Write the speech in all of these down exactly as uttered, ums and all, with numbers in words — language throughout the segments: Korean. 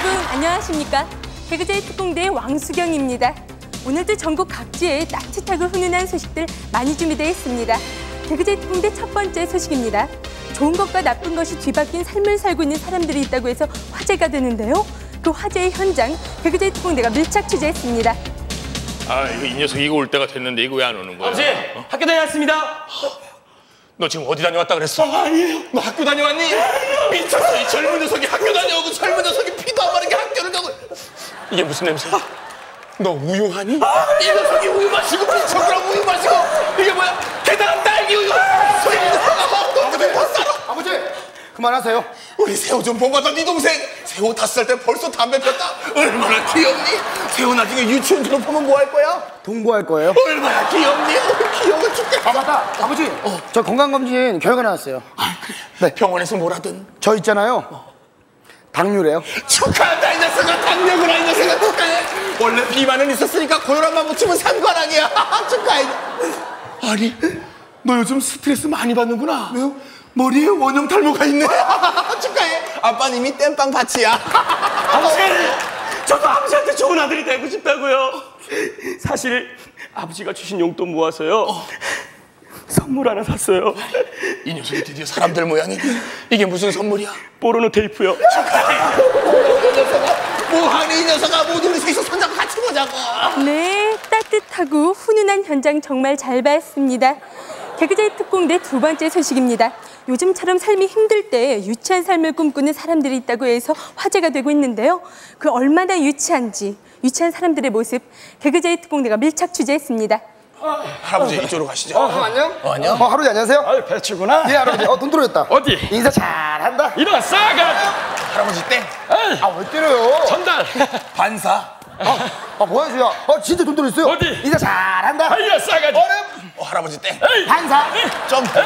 여러분 안녕하십니까? 개그제이 특공대의 왕수경입니다. 오늘도 전국 각지에 따뜻하고 훈훈한 소식들 많이 준비되어 있습니다. 개그제이 특공대 첫 번째 소식입니다. 좋은 것과 나쁜 것이 뒤바뀐 삶을 살고 있는 사람들이 있다고 해서 화제가 되는데요. 그 화제의 현장 개그제이 특공대가 밀착 취재했습니다. 아, 이거 이 녀석 이거 올 때가 됐는데 이거 왜 안 오는 거야? 아버지, 어? 학교 다녀왔습니다. 너 지금 어디 다녀왔다 그랬어? 아, 아니에요. 너 학교 다녀왔니? 미쳤어. 이 젊은 녀석이 학교 다녀오고 젊은 녀석이 피도 안 마르게 학교를 가고. 이게 무슨 냄새야? 너 우유하니? 아, 이 녀석이 우유 마시고 미쳤구나. 우유 마시고. 이게 뭐야? 게다가 딸기 우유. 소리 나가. 너 어떻게 못 살아? 아버지, 그만하세요. 우리 세호 좀 본받아. 네 동생. 세호 다섯 살 때 벌써 담배 폈다. 얼마나 귀엽니? 세호 나중에 유치원 졸업하면 뭐 할 거야? 동거할 거예요. 얼마나 귀엽니? 귀여워 죽겠다. 아, 맞다. 아버지, 어. 저 건강검진 결과 나왔어요. 아, 그래? 네. 병원에서 뭐라든. 저 있잖아요. 당뇨래요. 축하한다. 이 녀석아. 당뇨구나. 이 녀석아. 축하해. 원래 비만은 있었으니까 고혈압만 붙이면 상관하기야. 축하해. 아니, 너 요즘 스트레스 많이 받는구나. 왜요? 머리에 원형 탈모가 있네. 축하해. 아빠는 이미 땜빵 밭이야. 아버지, 저도 아버지한테 좋은 아들이 되고 싶다고요. 사실 아버지가 주신 용돈 모아서요. 어. 선물 하나 샀어요. 이 녀석이 드디어 사람들 모양이니. 이게 무슨 선물이야? 포르노 테이프요. 축하해. 이 녀석아. 뭐하니 이 녀석아. 모두 우리 셋이서 손잡고 같이 보자고. 네, 따뜻하고 훈훈한 현장 정말 잘 봤습니다. 개그제이 특공대 두 번째 소식입니다. 요즘처럼 삶이 힘들 때 유치한 삶을 꿈꾸는 사람들이 있다고 해서 화제가 되고 있는데요. 그 얼마나 유치한지, 유치한 사람들의 모습, 개그제이 특공대가 밀착 취재했습니다. 어, 할아버지 이쪽으로 가시죠. 어, 형 안녕? 어, 안녕? 어, 할아버지 안녕하세요? 아유, 배추구나. 예, 할아버지. 어, 돈 들어왔다. 어디? 인사 잘한다. 이런 싸가. 할아버지 땡. 아, 왜 때려요? 전달. 반사. 아, 아 뭐야, 주야? 어, 진짜 돈 들어있어요? 어디? 인사 잘한다. 아이야 싸가지. 얼음. 어, 할아버지 땡. 반사. 점프.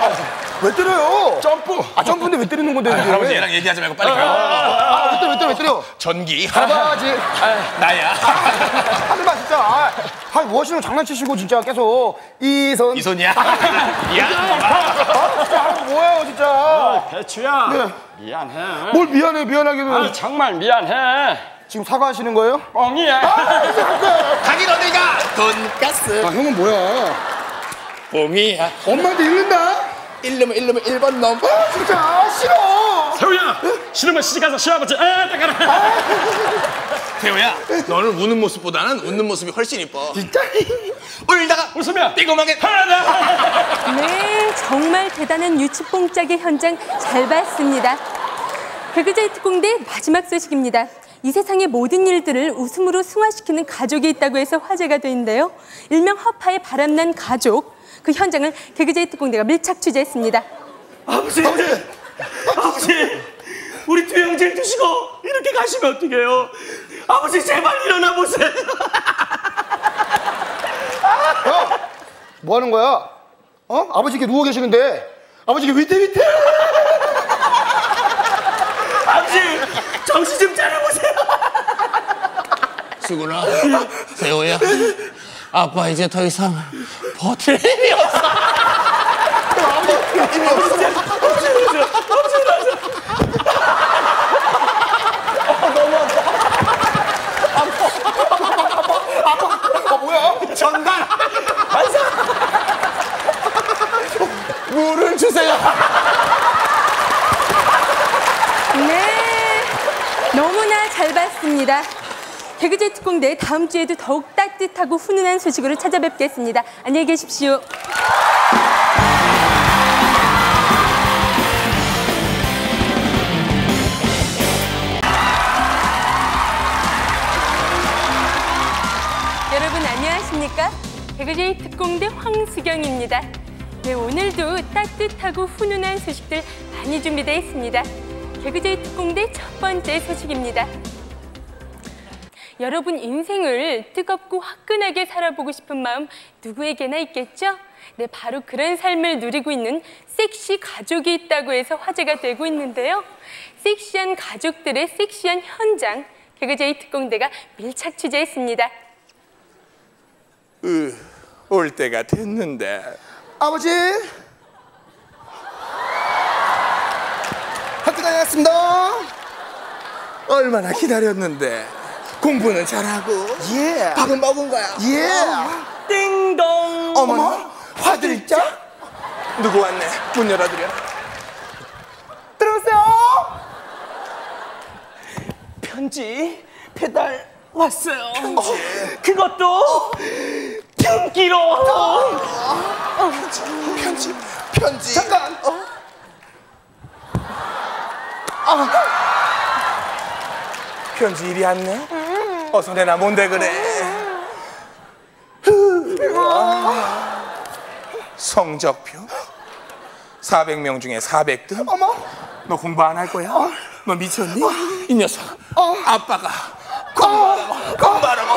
왜 때려요? 점프. 아, 점프인데 왜 때리는 건데? 아, 이게? 할아버지 얘랑 얘기하지 말고 빨리 가. 아, 왜 때려, 왜 때려, 왜 때려? 전기. 할아버지. 나야. 하늘봐, 진짜. 아, 아, 뭐 하시는 거 장난치시고, 진짜 계속. 이손. 이손이야. 야. 아, 진짜, 아, 뭐예요, 진짜. 배추야. 네. 미안해. 뭘 미안해, 미안하기는. 아, 정말 미안해. 지금 사과하시는 거예요? 뻥이야. 가긴 어딜 가? 돈가스. 아, 형은 뭐야? 뽕이야. 엄마한테 잃는다? 일르면 일르면 일 번 넘. 아, 진짜 아, 싫어. 세우야. 싫으면 시집가서 시아버지 에 따가라. 태호야, 너는 우는 모습보다는 웃는 모습이 훨씬 이뻐. 진짜? 울다가 웃으면 삐고하게 하나. 네, 정말 대단한 유치뽕짝의 현장 잘 봤습니다. 개그제이 특공대 마지막 소식입니다. 이 세상의 모든 일들을 웃음으로 승화시키는 가족이 있다고 해서 화제가 되는데요. 일명 허파의 바람난 가족, 그 현장을 개그제이 특공대가 밀착 취재했습니다. 아버지, 아버지, 아버지, 우리 두 형제를 두시고 이렇게 가시면 어떡해요? 아버지 제발 일어나 보세요. 형, 뭐 하는 거야? 어? 아버지 이렇게 누워 계시는데 아버지 이게 위태위태. 아버지 정신 좀 차려보세요. 수근아, 세호야, 아빠 이제 더 이상 버틸 힘이 없어. 아버지 힘이 없어. 전달! 반사! 물을 주세요! 네, 너무나 잘 봤습니다. 개그제이 특공대 다음 주에도 더욱 따뜻하고 훈훈한 소식으로 찾아뵙겠습니다. 안녕히 계십시오. 여러분 안녕하십니까? 개그제이 특공대 황수경입니다. 네, 오늘도 따뜻하고 훈훈한 소식들 많이 준비되어 있습니다. 개그제이 특공대 첫 번째 소식입니다. 여러분 인생을 뜨겁고 화끈하게 살아보고 싶은 마음 누구에게나 있겠죠? 네, 바로 그런 삶을 누리고 있는 섹시 가족이 있다고 해서 화제가 되고 있는데요. 섹시한 가족들의 섹시한 현장, 개그제이 특공대가 밀착 취재했습니다. 으, 올 때가 됐는데. 아버지 학교 다녀왔습니다. 얼마나 기다렸는데. 공부는 잘하고 예. 밥은 먹은 거야. 예. 띵동. 어머나 화들짝. 누구 왔네. 문 열어드려. 들어오세요. 편지 배달 왔어요. 편지. 그것도 편기로. 편지 편지. 잠깐. 어? 아. 편지 이리 왔네. 어서 내놔. 뭔데 그래. 성적표 사백 명 중에 사백 등. 어머. 너 공부 안 할 거야? 너 미쳤니? 이 녀석. 아빠가 공부하라고. 공부하라고.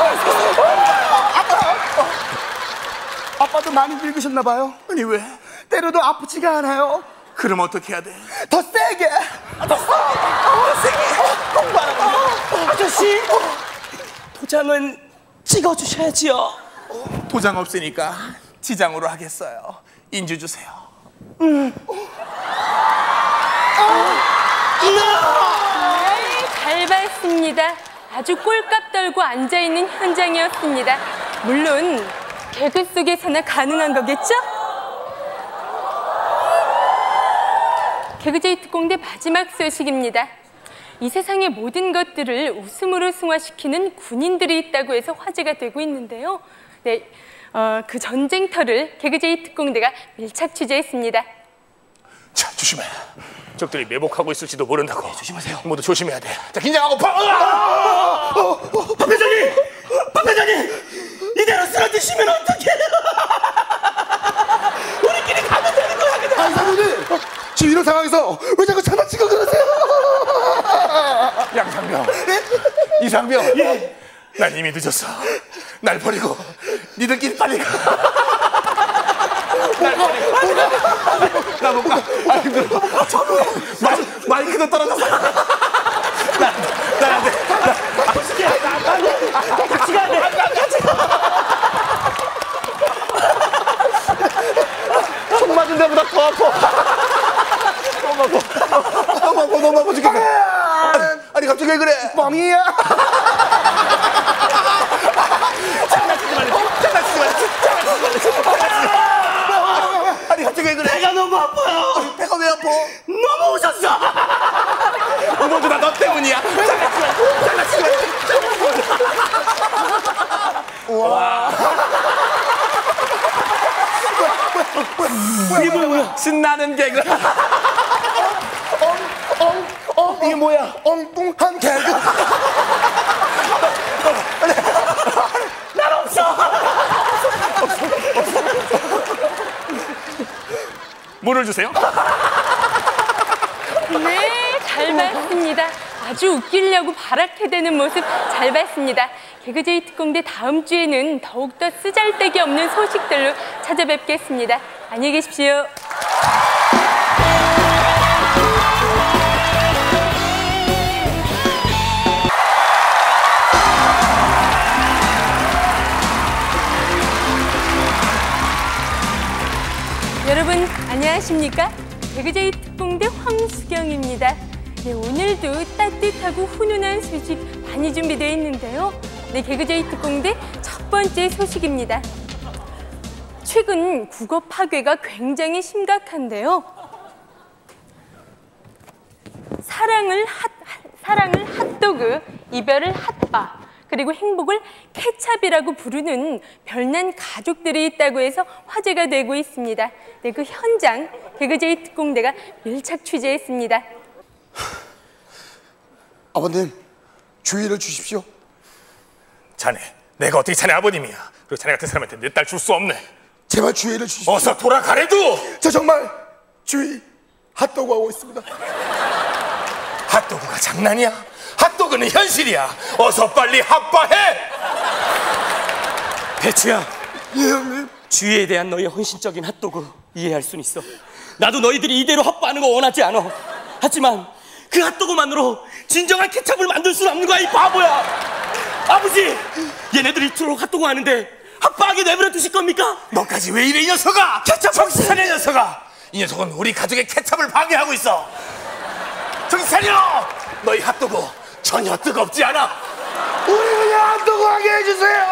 아빠도 많이 늙으셨나 봐요. 아니 왜? 때려도 아프지가 않아요. 그럼 어떻게 해야 돼? 더 세게. 더 세게. 아저씨 도장은 찍어주셔야지요. 도장 없으니까 지장으로 하겠어요. 인주 주세요. 네, 잘 봤습니다. 아주 꼴값 떨고 앉아있는 현장이었습니다. 물론 개그 속에서나 가능한 거겠죠? 개그제이 특공대 마지막 소식입니다. 이 세상의 모든 것들을 웃음으로 승화시키는 군인들이 있다고 해서 화제가 되고 있는데요. 네, 어, 그 전쟁터를 개그제이 특공대가 밀착 취재했습니다. 자, 조심해. 적들이 매복하고 있을지도 모른다고. 네, 조심하세요. 모두 조심해야 돼. 자, 긴장하고 파. 으아! 박 회장님! 박 회장님! 이대로 쓰러지시면 어떡해요? 우리끼리 가면 되는 거야 그냥. 아니 사모님. 지금 이런 상황에서 왜 자꾸 장난치고 그러세요? 양상병. 이상병. 예. 난 이미 늦었어. 날 버리고 니들끼리 빨리 가. 날 버리고. 나 못 가. 아 힘들어. 마이, 마이크도 떨어졌어. 나, 나 안 돼. 같이 가야 돼. 같이 가. 총 맞은 데보다 더 아파. 너무 아파. 너무 아파. 너무 아파 죽겠네. 아니 갑자기 왜 그래? 뻥이야. 장난치지 말래. 장난치지 말래. 장난치지 말래. 아니 갑자기 왜 그래? 배가 너무 아파요. 배가 왜 아파? 너무 웃었어. 모두 다 너 때문이야. 장난치지 말래. 장난치지 말래. 와. 이게 뭐야 뭐야? 신나는 개그. 엉, 엉, 이게 뭐야? 엉뚱한 개그. 난 없어. 물을 주세요. 네, 잘 봤습니다. 아주 웃기려고 발악해대는 모습 잘 봤습니다. 개그제이 특공대 다음 주에는 더욱더 쓰잘데기 없는 소식들로 찾아뵙겠습니다. 안녕히 계십시오. 여러분 안녕하십니까? 개그제이 특공대 황수경입니다. 네, 오늘도 따뜻하고 훈훈한 소식 많이 준비되어 있는데요. 네, 개그제이 특공대 첫 번째 소식입니다. 최근 국어 파괴가 굉장히 심각한데요. 사랑을 핫, 사랑을 핫도그, 이별을 핫바, 그리고 행복을 케찹이라고 부르는 별난 가족들이 있다고 해서 화제가 되고 있습니다. 네, 그 현장 개그제이 특공대가 밀착 취재했습니다. 아버님, 주의를 주십시오. 자네, 내가 어떻게 자네 아버님이야. 그리고 자네 같은 사람한테 내 딸 줄 수 없네. 제발 주의를 주십시오. 어서 돌아가래도. 저 정말 주의 핫도그 하고 있습니다. 핫도그가 장난이야? 핫도그는 현실이야. 어서 빨리 핫바해. 배추야. 예, 형님. 주위에 대한 너의 헌신적인 핫도그 이해할 순 있어. 나도 너희들이 이대로 핫바하는 거 원하지 않아. 하지만 그 핫도그만으로 진정한 케찹을 만들 수는 없는 거야, 이 바보야. 아버지, 얘네들이 이토록 핫도그 하는데 핫바하게 내버려 두실 겁니까? 너까지 왜 이래 이 녀석아. 케찹 정신 차려 이 녀석아. 이 녀석은 우리 가족의 케찹을 방해하고 있어. 정신 차려. 너희 핫도그 전혀 뜨겁지 않아. 우리 그냥 안 뜨거워하게 해주세요.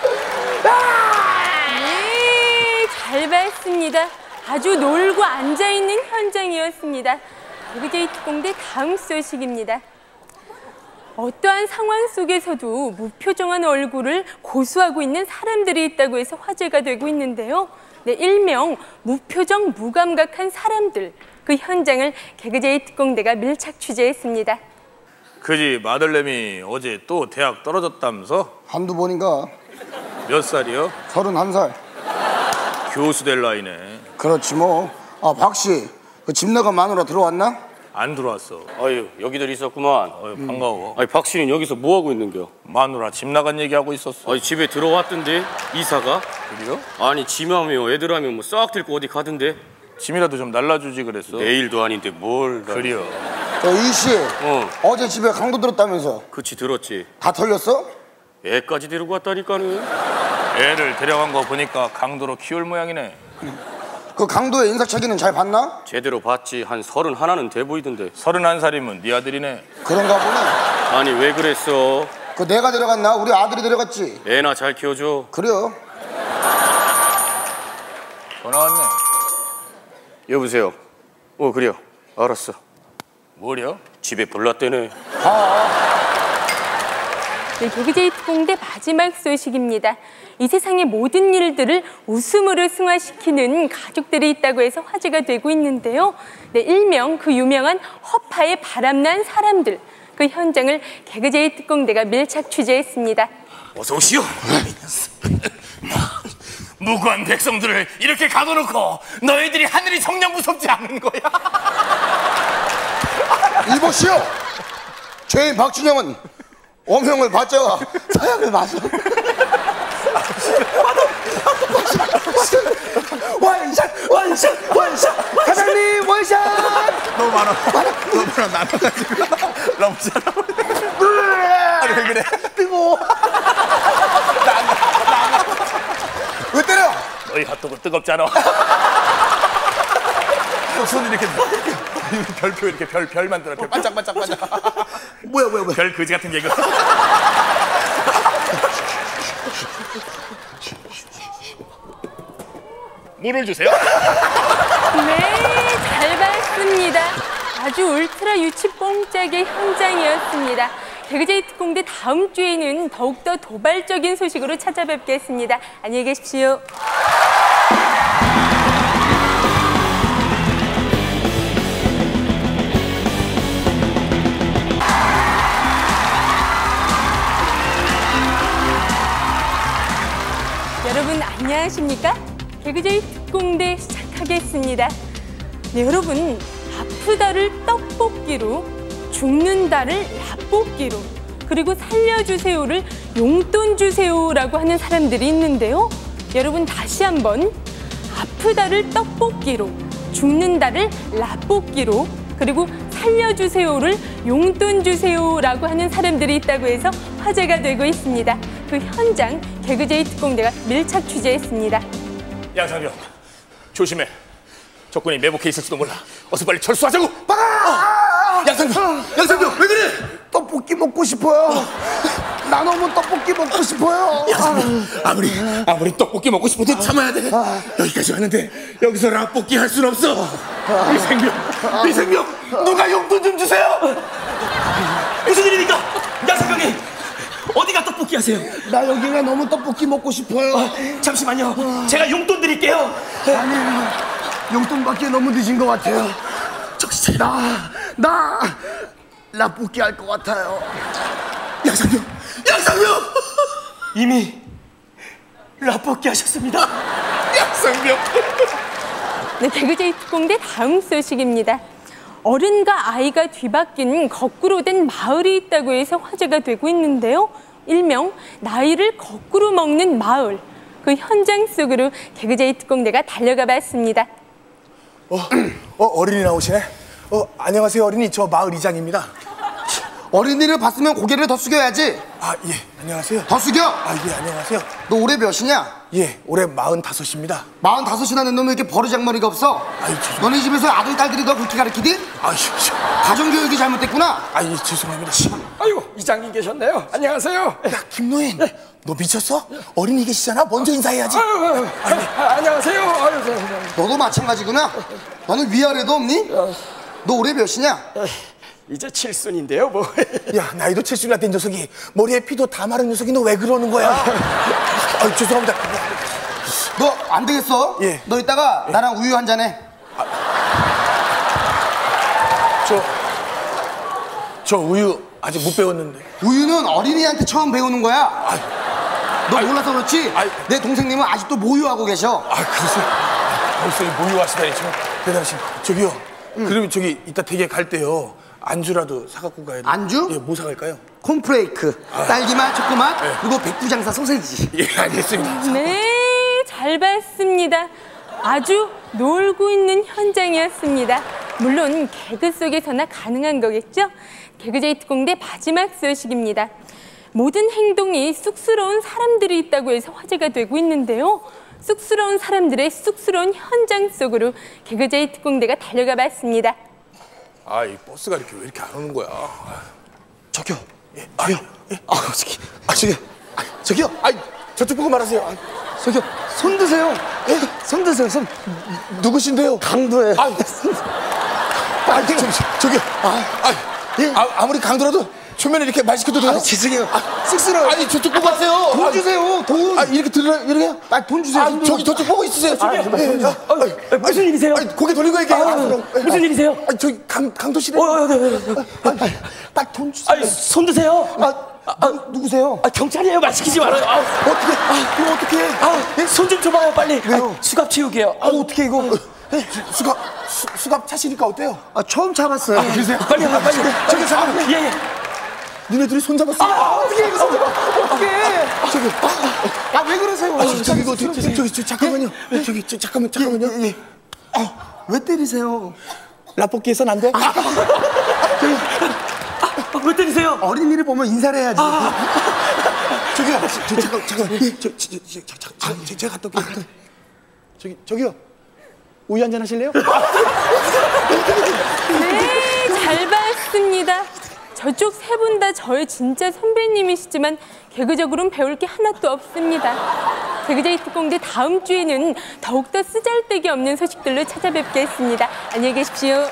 아! 네, 잘 봤습니다. 아주 놀고 앉아있는 현장이었습니다. 개그제이 특공대 다음 소식입니다. 어떠한 상황 속에서도 무표정한 얼굴을 고수하고 있는 사람들이 있다고 해서 화제가 되고 있는데요. 네, 일명 무표정 무감각한 사람들, 그 현장을 개그제이 특공대가 밀착 취재했습니다. 그 집 아들내미 어제 또 대학 떨어졌다면서? 한두 번인가? 몇 살이요? 서른한 살. 교수 될 나이네. 그렇지 뭐. 아, 박씨, 그 집 나간 마누라 들어왔나? 안 들어왔어. 아유, 여기들 있었구만. 어이, 반가워. 아니, 박 씨는 여기서 뭐 하고 있는겨? 마누라 집 나간 얘기하고 있었어. 아니, 집에 들어왔던데 이사가? 그래요? 아니, 짐하며 애들하며 뭐 싹 들고 어디 가던데? 짐이라도 좀 날라주지 그랬어. 내일도 아닌데 뭘? 나- 그래요. 저 이씨, 어, 어제 집에 강도 들었다면서 그치 들었지. 다 털렸어? 애까지 데리고 왔다니까는. 애를 데려간 거 보니까 강도로 키울 모양이네. 그 강도의 인사착의는 잘 봤나? 제대로 봤지. 한 서른 하나는 돼 보이던데. 서른한 살이면 네 아들이네. 그런가 보네. 아니, 왜 그랬어? 그 내가 데려갔나? 우리 아들이 데려갔지. 애나 잘 키워줘. 그래요. 전화 왔네. 여보세요. 어, 그래요. 알았어. 뭐려? 집에 불났대네. 네, 개그제이 특공대 마지막 소식입니다. 이 세상의 모든 일들을 웃음으로 승화시키는 가족들이 있다고 해서 화제가 되고 있는데요. 네, 일명 그 유명한 허파에 바람난 사람들, 그 현장을 개그제이 특공대가 밀착 취재했습니다. 어서 오시오. 무고한 백성들을 이렇게 가둬놓고 너희들이 하늘이 정녕 무섭지 않은 거야? 이보시오. 죄인 박준영은 어명을 받자와 사약을 마셔. 원샷 원샷 원샷 사장님 원샷. 너무 많아. 너무 많아. 나눠가지고. 너무 잘하고. 아니 왜 그래? 뜨거워. 왜 때려? 너희 핫도그 뜨겁지 않아? 손 이렇게 별표 이렇게 별 별 만들어. 별 반짝반짝 반짝. 뭐야 뭐야 뭐야. 별 그지 같은 게 이거. 물을 주세요. 네, 잘 봤습니다. 아주 울트라 유치 뽕짝의 현장이었습니다. 개그제이 특공대 다음 주에는 더욱더 도발적인 소식으로 찾아뵙겠습니다. 안녕히 계십시오. 여러분 안녕하십니까? 개그제이 특공대 시작하겠습니다. 네, 여러분, 아프다를 떡볶이로, 죽는다를 라볶이로, 그리고 살려주세요를 용돈 주세요라고 하는 사람들이 있는데요. 여러분 다시 한번, 아프다를 떡볶이로, 죽는다를 라볶이로, 그리고 살려주세요를 용돈 주세요라고 하는 사람들이 있다고 해서 화제가 되고 있습니다. 그 현장 개그제이 특공대가 밀착 취재했습니다. 양상병, 조심해. 적군이 매복해 있을지도 몰라. 어서 빨리 철수하자고. 아! 양상병, 양상병 왜 그래? 떡볶이 먹고 싶어요. 나 너무 떡볶이 먹고 싶어요. 아무리 아무리 떡볶이 먹고 싶어도 참아야 돼. 여기까지 왔는데 여기서 라볶이 할 순 없어. 이 생명, 이 생명, 누가 용돈 좀 주세요. 무슨 일입니까? 양상병님, 어디가 떡볶이 하세요? 나 여기가 너무 떡볶이 먹고 싶어요. 잠시만요. 제가 용돈 드릴게요. 아니에요. 용돈 받기에 너무 늦은 것 같아요. 정신 차려. 나, 나 라볶이 할 것 같아요. 양상병, 양상병, 이미 라볶이 하셨습니다. 양상병. 네, 개그제이 특공대 다음 소식입니다. 어른과 아이가 뒤바뀐 거꾸로 된 마을이 있다고 해서 화제가 되고 있는데요. 일명 나이를 거꾸로 먹는 마을. 그 현장 속으로 개그제이 특공대가 달려가 봤습니다. 어, 어 어린이 나오시네. 어 안녕하세요 어린이, 저 마을 이장입니다. 어린이를 봤으면 고개를 더 숙여야지. 아 예 안녕하세요. 더 숙여. 아 예 안녕하세요. 너 올해 몇이냐? 예 올해 마흔다섯입니다. 마흔다섯이나 된 놈이 이렇게 버르장머리가 없어. 아유, 죄송- 너네 집에서 아들, 딸들이 너 그렇게 가르치디? 아유 가정교육이 잘못됐구나. 아예 죄송합니다. 아이고, 이장님 계셨네요. 안녕하세요. 야, 김노인. 너 미쳤어? 어린이 계시잖아. 먼저 인사해야지. 아유, 아유, 아, 안녕하세요. 아유, 저, 저, 너도 마찬가지구나. 너는 위아래도 없니? 너 올해 몇이냐? 이제 칠순인데요, 뭐. 야, 나이도 칠순이나 된 녀석이 머리에 피도 다 마른 녀석이 너 왜 그러는 거야? 아, 죄송합니다. 너 안 되겠어. 예. 너 이따가 나랑 우유 한 잔 해. 저, 저 우유 아직 못 배웠는데. 우유는 어린이한테 처음 배우는 거야. 너 몰라서 그렇지? 아이. 내 동생님은 아직도 모유하고 계셔. 아, 그러세요? 벌써 이 모유하시다니 참 대단하신. 저기요. 그러면 저기 이따 댁에 갈 때요. 안주라도 사갖고 가야 돼. 안주? 예, 뭐 사갈까요? 콘프레이크, 딸기맛, 초코맛, 그리고 백두장사 소세지. 예, 알겠습니다. 네, 잘 봤습니다. 아주 놀고 있는 현장이었습니다. 물론 개그 속에서나 가능한 거겠죠? 개그제이트 공대 마지막 소식입니다. 모든 행동이 쑥스러운 사람들이 있다고 해서 화제가 되고 있는데요. 쑥스러운 사람들의 쑥스러운 현장 속으로 개그제이트 공대가 달려가 봤습니다. 아, 이 버스가 이렇게 왜 이렇게 안 오는 거야? 저기요. 예, 아요. 예. 아, 저기. 아, 저기. 아, 저기요. 아, 저쪽 보고 말하세요. 아, 저기요. 손 드세요. 예? 손 드세요, 손. 누구신데요? 강도예요. 아, 아, 저기, 저기요. 아, 아, 예? 아, 아무리 강도라도 초면에 이렇게 말 시켜도 돼요? 아, 죄송해요. 쑥스러워요. 아니, 저쪽 보고 하세요. 돈 아, 주세요, 돈. 아, 이렇게 들어, 이렇게? 아, 돈 주세요. 아, 돈 저기 저쪽 보고 있으세요. 저기. 예, 아, 아, 무슨 일이세요? 아니, 고개 돌리고 얘기해. 아, 무슨 일이세요? 아, 저기 강, 강도시래. 어, 어, 네, 네, 네. 빨리 돈 주세요. 아니, 손 드세요. 아, 아, 누구세요? 아, 경찰이에요. 말 시키지 말아요. 아, 어떻게, 아, 이거 어떻게 해? 아, 손 좀 줘봐요, 빨리. 왜요? 아, 수갑 치우게요. 아, 어떻게 이거? 수갑, 수, 수갑 차시니까 어때요? 아, 처음 차봤어요. 그러세요? 빨리 와, 빨리. 저기, 잠깐만. 아, 예, 예. 니네들이 손잡았어. 아, 어떻게 이거 손 어떻게? 저기, 아, 왜 그러세요? 아, 저기, 이거, 저기, 저기, 저기, 저기, 잠깐만요. 저기, 저, 잠깐만, 잠깐만요. 예, 예. 아, 왜 때리세요? 라볶이에선 안 돼? 아, 왜 때리세요? 어린이를 보면 인사를 해야지. 저기요, 저, 잠깐, 잠깐. 저, 저, 저, 저, 저, 저, 저, 저, 제가 갔다 올게요. 저기, 저기요. 우유 한잔 하실래요? 네, 잘 봤습니다. 저쪽 세 분 다 저의 진짜 선배님이시지만 개그적으로는 배울 게 하나도 없습니다. 개그제이트 공대 다음 주에는 더욱더 쓰잘데기 없는 소식들로 찾아뵙겠습니다. 안녕히 계십시오.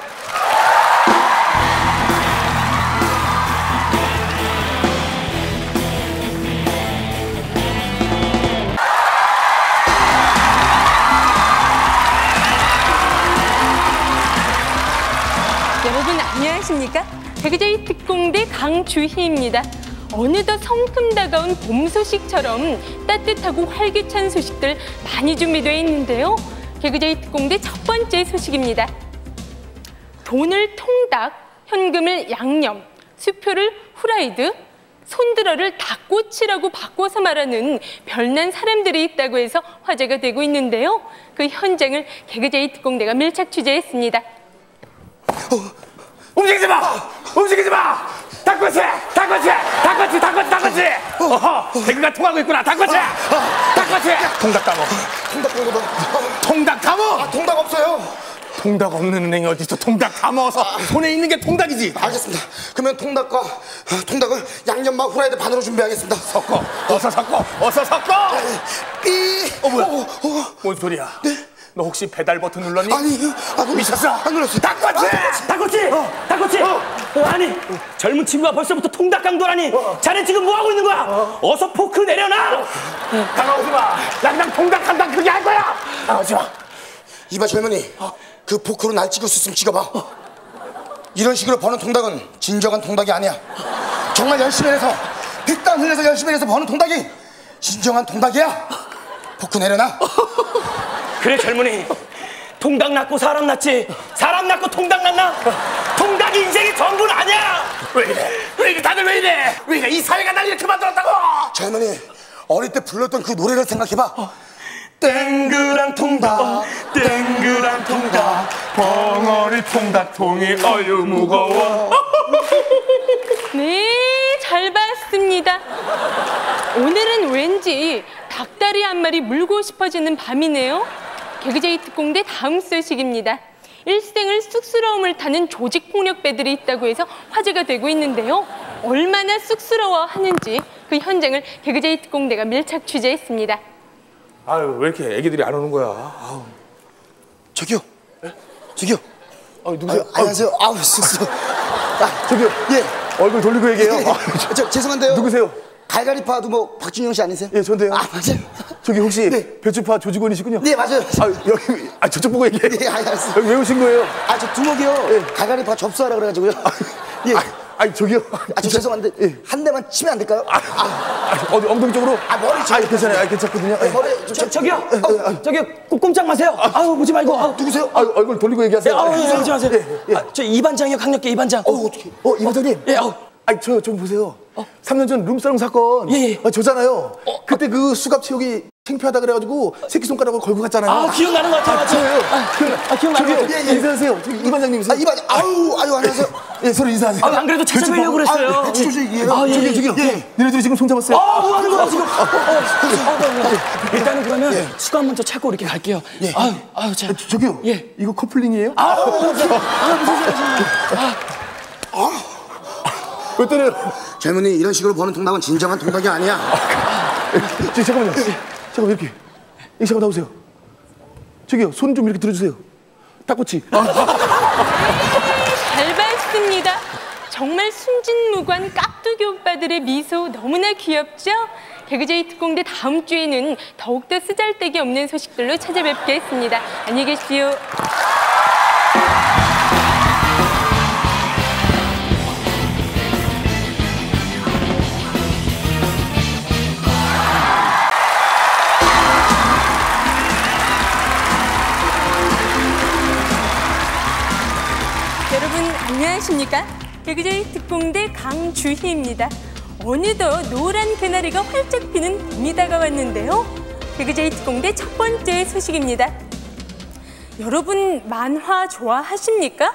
여러분 안녕하십니까? 개그제이트 공대 강주희입니다. 어느덧 성큼 다가온 봄 소식처럼 따뜻하고 활기찬 소식들 많이 준비되어 있는데요. 개그제이트 공대 첫 번째 소식입니다. 돈을 통닭, 현금을 양념, 수표를 후라이드, 손들어를 닭꼬치라고 바꿔서 말하는 별난 사람들이 있다고 해서 화제가 되고 있는데요. 그 현장을 개그제이트 공대가 밀착 취재했습니다. 움직이지 마! 움직이지 마! 닭꼬치! 닭꼬치! 닭꼬치! 닭꼬치! 닭꼬치! 어허! 개그가 통하고 있구나! 닭꼬치! 닭꼬치! 통닭 감어. 통닭 먹어봐. 통닭 감어! 아, 통닭 없어요. 통닭 없는 은행이 어딨어. 통닭 감어서 손에 있는 게 통닭이지. 알겠습니다. 그러면 통닭과 아, 통닭을 양념만 후라이드 반으로 준비하겠습니다. 섞어. 어서 섞어. 어서 섞어. 삐. 어, 뭐야? 어, 어. 뭔 소리야? 네? 너 혹시 배달 버튼 눌렀니? 아니, 아, 미쳤어? 안 눌렀어. 닭꼬치! 닭꼬치! 닭꼬치! 어, 아니, 젊은 친구가 벌써부터 통닭 강도라니. 자네 지금 뭐 하고 있는 거야? 어서 포크 내려놔. 다가오지 마. 나 그냥 통닭 한 당 크게 할 거야. 다가오지 마. 이봐 젊은이, 그 포크로 날 찍을 수 있으면 찍어봐. 이런 식으로 버는 통닭은 진정한 통닭이 아니야. 정말 열심히 해서 피땀 흘려서 열심히 해서 버는 통닭이 진정한 통닭이야. 포크 내려놔. 그래 젊은이, 통닭 낳고 사람 낳지 사람 낳고 통닭 낳나? 통닭이 인생의 전부는 아니야. 왜 이래? 왜 이래? 다들 왜 이래? 왜 이래? 이 사회가 날 이렇게 만들었다고! 젊은이, 어릴 때 불렀던 그 노래를 생각해봐. 땡그란 통닭, 땡그란 통닭, 벙어리 통닭통이 어유 무거워. 네, 잘 봤습니다. 오늘은 왠지 닭다리 한 마리 물고 싶어지는 밤이네요. 개그제이트 공대 다음 소식입니다. 일생을 쑥스러움을 타는 조직폭력배들이 있다고 해서 화제가 되고 있는데요. 얼마나 쑥스러워하는지 그 현장을 개그제이 특공대가 밀착 취재했습니다. 아유, 왜 이렇게 애기들이 안 오는 거야? 아우. 저기요. 저기요. 아, 누구세요? 아, 안녕하세요. 아우, 쑥스러워. 아, 저기요. 예. 얼굴 돌리고 얘기해요. 예. 저, 저, 죄송한데요. 누구세요? 갈갈이파도 뭐 박준영 씨 아니세요? 예, 전데요. 아, 맞아요. 저기 혹시 네. 배추파 조직원이시군요? 네, 맞아요. 아, 여기, 아, 저쪽 보고 얘기해요. 네, 알았어요. 여기 왜 오신 거예요? 아, 저 두목이요. 예. 갈갈이파 접수하라 그래가지고요. 예. 아, 아니, 저기요. 아, 저 죄송한데 예. 한 대만 치면 안 될까요? 아, 아, 어디 엉덩이 쪽으로? 아, 머리 쪽. 아, 괜찮아요. 아, 괜찮거든요. 네, 예. 머리 저, 저, 저기요. 아, 아, 저기요. 꼭 꼼짝 마세요. 아우 보지 말고. 아우, 누구세요? 아, 얼굴 돌리고 얘기하세요. 아우, 아, 보지 마세요. 예, 예. 아, 저 이반장이요. 강력계 이반장. 어, 어떻게? 어, 이 반장님. 예, 아우. 아니, 저 좀 보세요. 삼 년 전 룸사롱 사건. 예, 예. 아, 저잖아요. 그때 그 수갑 채우기 창피하다 그래가지고 새끼손가락을 걸고 갔잖아요. 아, 기억나는 것 같아요. 맞죠? 저예요. 아, 아, 기억나는 저기요. 것 같아요. 예, 예. 인사하세요. 저기 이 반장님이세요. 아, 이반, 아유, 아유, 안녕하세요. 예, 서로 인사하세요. 아, 안 그래도 찾아뵈려고 그랬어요. 아, 배추 조직이에요. 아, 예, 저기, 예. 저기요. 예. 너네들이 지금 손 잡았어요. 아, 뭐 하는 거야, 지금? 어, 어, 어, 어, 어. 일단은 그러면 수갑 먼저 찾고 이렇게 갈게요. 예. 아유, 아유, 자. 저, 저기요. 예. 이거 커플링이에요? 아, 무슨, 아, 무슨 소리 하시는 거예요? 아, 왜 때려요? 젊은이 이런 식으로 버는 통닭은 진정한 통닭이 아니야. 저, 잠깐만요. 잠깐만, 이렇게. 이 잠깐 나오세요. 저기요. 손 좀 이렇게 들어주세요. 탁꼬치. 잘 봤습니다. 정말 순진무구한 깍두기 오빠들의 미소 너무나 귀엽죠? 개그제이 특공대 다음 주에는 더욱더 쓰잘데기 없는 소식들로 찾아뵙겠습니다. 안녕히 계십시오. 여러분 안녕하십니까? 개그제이 특공대 강주희입니다. 어느덧 노란 개나리가 활짝 피는 봄이 다가왔는데요. 개그제이 특공대 첫 번째 소식입니다. 여러분 만화 좋아하십니까?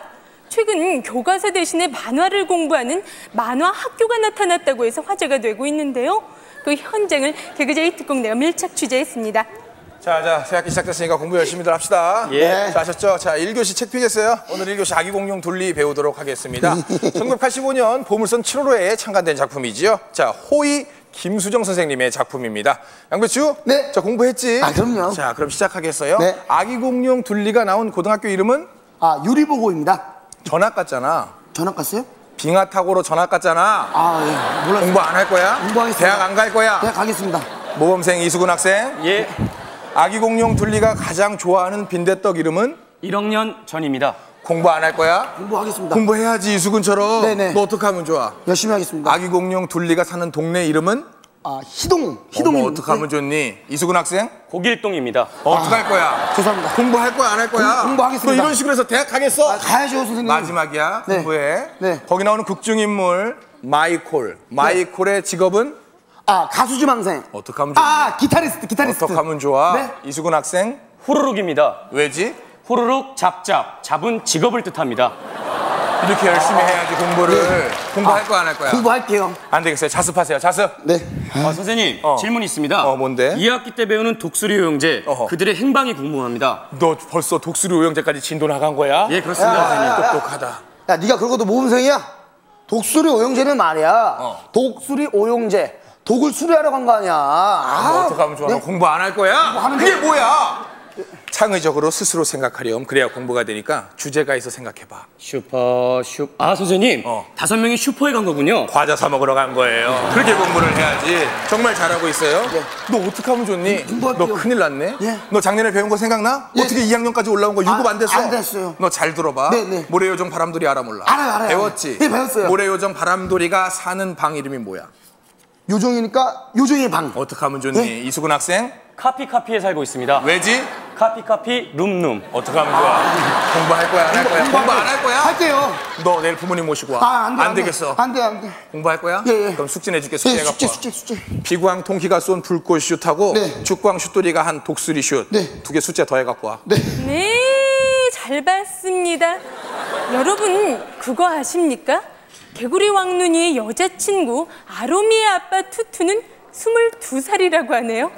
최근 교과서 대신에 만화를 공부하는 만화 학교가 나타났다고 해서 화제가 되고 있는데요. 그 현장을 개그제이 특공대가 밀착 취재했습니다. 자, 자, 새학기 시작됐으니까 공부 열심히들 합시다. 예. 자, 아셨죠? 자, 일 교시 책 피겠어요? 오늘 일 교시 아기 공룡 둘리 배우도록 하겠습니다. 천구백팔십오 년 보물선 칠 호로에 창간된 작품이지요. 자, 호이 김수정 선생님의 작품입니다. 양배추? 네. 자, 공부했지? 아, 그럼요. 자, 그럼 시작하겠어요? 네. 아기 공룡 둘리가 나온 고등학교 이름은? 아, 유리보고입니다. 전학 갔잖아. 전학 갔어요? 빙하 타고로 전학 갔잖아. 아, 예. 몰랐어요. 공부 안 할 거야? 공부하겠습니다. 대학 안 갈 거야? 네, 가겠습니다. 모범생 이수근 학생. 예. 아기 공룡 둘리가 가장 좋아하는 빈대떡 이름은? 일 학년 전입니다. 공부 안 할 거야? 공부하겠습니다. 공부해야지 이수근처럼. 네네. 너 어떻게 하면 좋아? 열심히 하겠습니다. 아기 공룡 둘리가 사는 동네 이름은? 아, 희동. 어머, 희동입니다. 어떻게 하면 좋니? 이수근 학생? 고길동입니다. 어떻게 할 거야? 죄송합니다. 공부할 거야 안 할 거야? 공- 공부하겠습니다. 너 이런 식으로 해서 대학 가겠어? 아, 가야죠, 선생님. 마지막이야. 네. 공부해. 네. 거기 나오는 극중인물 마이콜. 마이콜의 직업은? 아, 가수지망생. 어떻게 하면 좋니? 아, 기타리스트, 기타리스트. 어떻게 하면 좋아? 네. 이수근 학생? 후루룩입니다. 왜지? 후루룩 잡잡 잡은 직업을 뜻합니다. 이렇게 열심히 해야지 공부를. 공부할 거야 안 할 거야? 공부할게요. 안 되겠어요. 자습하세요. 자습. 네. 아, 선생님 어. 질문이 있습니다. 어, 뭔데? 이 학기 때 배우는 독수리 오용제 어허. 그들의 행방이 궁금합니다. 너 벌써 독수리 오형제까지 진도 나간 거야? 예, 그렇습니다, 선생님. 똑똑하다. 야, 네가 그러고도 모범생이야? 독수리 오용제는 말이야. 어. 독수리 오용제. 독을 수리하러 간 거 아니야. 너 아, 어떻게 하면 좋아? 네. 너 공부 안 할 거야? 하면 그게 돼. 뭐야? 창의적으로 스스로 생각하렴. 그래야 공부가 되니까 주제가 있어 생각해봐. 슈퍼 슈. 아, 선생님. 어. 다섯 명이 슈퍼에 간 거군요. 과자 사 먹으러 간 거예요. 그렇게 공부를 해야지. 정말 잘하고 있어요. 너 어떻게 하면 좋니? 공부할게요. 너 큰일 났네. 예. 너 작년에 배운 거 생각나? 예. 어떻게 이 학년까지 올라온 거 유급 아, 안 됐어? 안 됐어요. 너 잘 들어봐. 네, 네. 모래요정 바람돌이 알아 몰라? 알아요, 알아요. 배웠지? 예, 배웠어요. 모래요정 바람돌이가 사는 방 이름이 뭐야? 요정이니까 요정의 방. 어떻게 하면 좋니? 예. 이수근 학생? 카피 카피에 살고 있습니다. 왜지? 카피 카피 룸룸. 어떻게 하면 좋아? 공부할 거야 안 할 거야? 공부 안 할 거야? 할게요. 너 내일 부모님 모시고 와. 아, 안 돼. 안 돼. 되겠어. 안 돼, 안 돼. 공부할 거야? 예, 예. 그럼 숙제 내줄게. 숙제 네, 해갖고 숙제, 와. 숙제, 숙제. 비광 통키가 쏜 불꽃 슛하고 네. 죽광 슛돌이가 한 독수리 슛. 네. 두 개 숙제 더 해갖고 와. 네. 네, 잘 봤습니다. 여러분 그거 아십니까? 개구리 왕눈이의 여자친구 아로미의 아빠 투투는 스물두 살이라고 하네요.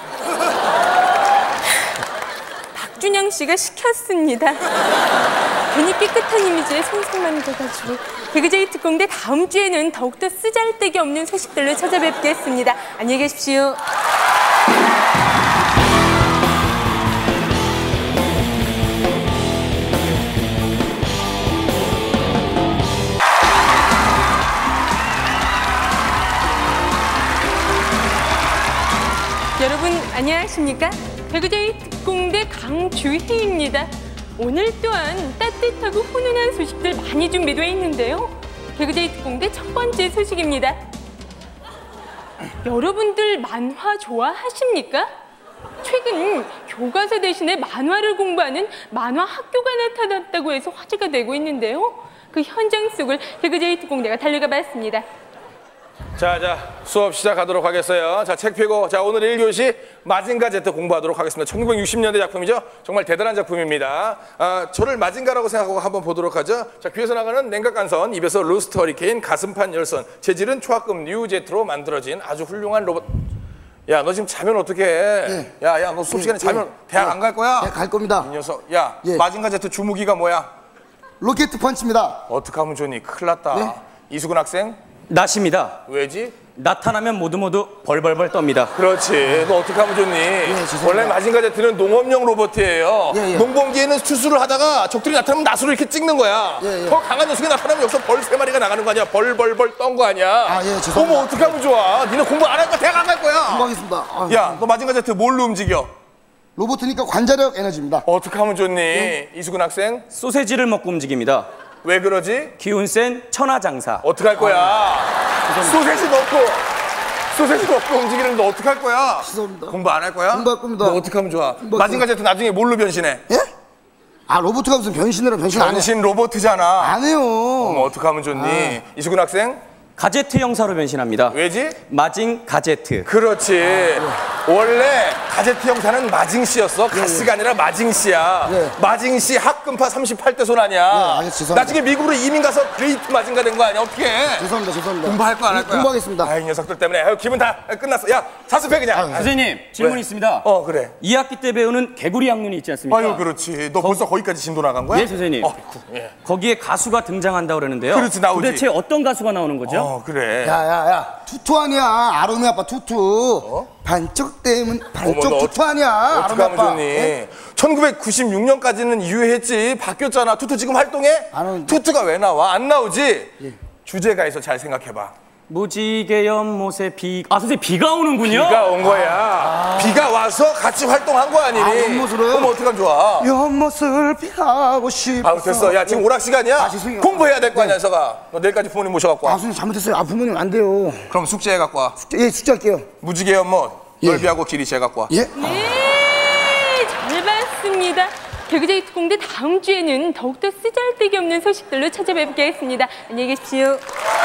박준영 씨가 시켰습니다. 괜히 깨끗한 이미지에 손상만 돼가지고 개그제이 특공대 다음 주에는 더욱더 쓰잘데기 없는 소식들로 찾아뵙겠습니다. 안녕히 계십시오. 여러분 안녕하십니까? 개그제이 특공대 강주희입니다. 오늘 또한 따뜻하고 훈훈한 소식들 많이 준비되어 있는데요. 개그제이 특공대 첫 번째 소식입니다. 여러분들 만화 좋아하십니까? 최근 교과서 대신에 만화를 공부하는 만화 학교가 나타났다고 해서 화제가 되고 있는데요. 그 현장 속을 개그제이 특공대가 달려가 봤습니다. 자, 자, 수업 시작하도록 하겠어요. 자, 책 펴고, 자, 오늘 일 교시 마징가 제트 공부하도록 하겠습니다. 천구백육십 년대 작품이죠. 정말 대단한 작품입니다. 아, 저를 마징가라고 생각하고 한번 보도록 하죠. 자, 귀에서 나가는 냉각간선, 입에서 루스트 허리케인, 가슴판 열선, 재질은 초합금 뉴제트로 만들어진 아주 훌륭한 로봇. 야, 너 지금 자면 어떡해? 예. 야, 야, 너 수업 시간에 자면 예. 대학 예. 안 갈 거야? 예, 갈 겁니다. 이 녀석, 야, 예. 마징가 제트 주무기가 뭐야? 로켓 펀치입니다. 어떻게 하면 좋니? 큰일 났다. 네? 이수근 학생? 낫입니다. 왜지? 나타나면 모두 모두 벌벌벌 떱니다. 그렇지. 너 어떻게 하면 좋니? 죄송합니다. 원래 마징가 제트는 농업용 로봇이에요. 예, 예. 농번기에는 추수를 하다가 적들이 나타나면 낫으로 이렇게 찍는 거야. 예, 예. 더 강한 녀석이 나타나면 여기서 벌 세 마리가 나가는 거 아니야. 벌벌벌 떤 거 아니야. 아, 예, 죄송합니다. 어머, 어떻게 하면 좋아? 니네 공부 안 할 거야? 대학 안 갈 거야? 공부하겠습니다. 아, 야, 너 마징가 제트 뭘로 움직여? 로봇이니까 관자력 에너지입니다. 어떻게 하면 좋니? 이수근 학생? 소세지를 먹고 움직입니다. 왜 그러지? 기운 센 천하장사. 어떻게 할 거야? 소세지 먹고 소세지 먹고 움직이는 너 어떻게 할 거야? 죄송합니다. 공부 안 할 거야? 공부할 겁니다. 너 어떻게 하면 좋아? 공부할 마징가 제트 나중에 뭘로 변신해? 예? 아, 로봇가 무슨 변신이라 변신 안 해. 변신 로봇이잖아. 안 해요. 어머, 어떻게 하면 좋니? 이수근 학생? 가제트 형사로 변신합니다. 왜지? 마징 가제트. 그렇지. 원래 가제트 형사는 마징씨였어. 가씨가 아니라 마징씨야. 예. 마징씨 학금파 삼십팔 대 손 아니야. 예, 알겠습니다. 죄송합니다. 나중에 미국으로 이민 가서 그레이트 마징가 된 거 아니야. 어떻게 해? 죄송합니다. 죄송합니다. 공부할 거 안 할 거야? 공부하겠습니다. 아, 이 녀석들 때문에. 아유, 기분 다 끝났어. 야, 사습해 그냥. 선생님 질문 왜? 있습니다. 어, 그래. 이 학기 때 배우는 개구리 학문이 있지 않습니까? 아유, 그렇지. 너 벌써 거기까지 진도 나간 거야? 예, 선생님. 어, 예. 거기에 가수가 등장한다고 그러는데요. 그렇지, 나오지. 도대체 어떤 가수가 나오는 거죠? 어, 그래. 야, 야, 야. 투투 아니야. 아로미 아빠 투투. 반쪽 때문 반쪽 어머, 너 투투 아니야. 어떻게 아로미 하면 아빠. 좋니? 예? 천구백구십육 년까지는 유효했지. 바뀌었잖아. 투투 지금 활동해? 안 하는데. 투투가 왜 나와? 안 나오지? 주제가에서 잘 생각해봐. 무지개 연못에 비... 아 선생님 비가 오는군요. 비가 온 거야. 비가 와서 같이 활동한 거 아니니? 아, 연못으로요? 그럼 어떡하면 좋아? 연못을 피하고 싶어. 아, 됐어. 야, 지금 오락 시간이야? 아, 죄송해요. 공부해야 될 거 아니야, 서가. 너 내일까지 부모님 모셔갖고 와. 아, 선생님 잘못했어요. 아, 부모님 안 돼요. 그럼 숙제해 갖고 와. 예, 숙제할게요. 무지개 연못, 예. 넓이하고 길이 재 갖고 와. 예? 네, 잘 봤습니다. 개그제이 특공대 다음 주에는 더욱더 쓰잘데기 없는 소식들로 찾아뵙겠습니다. 안녕히 계십시오.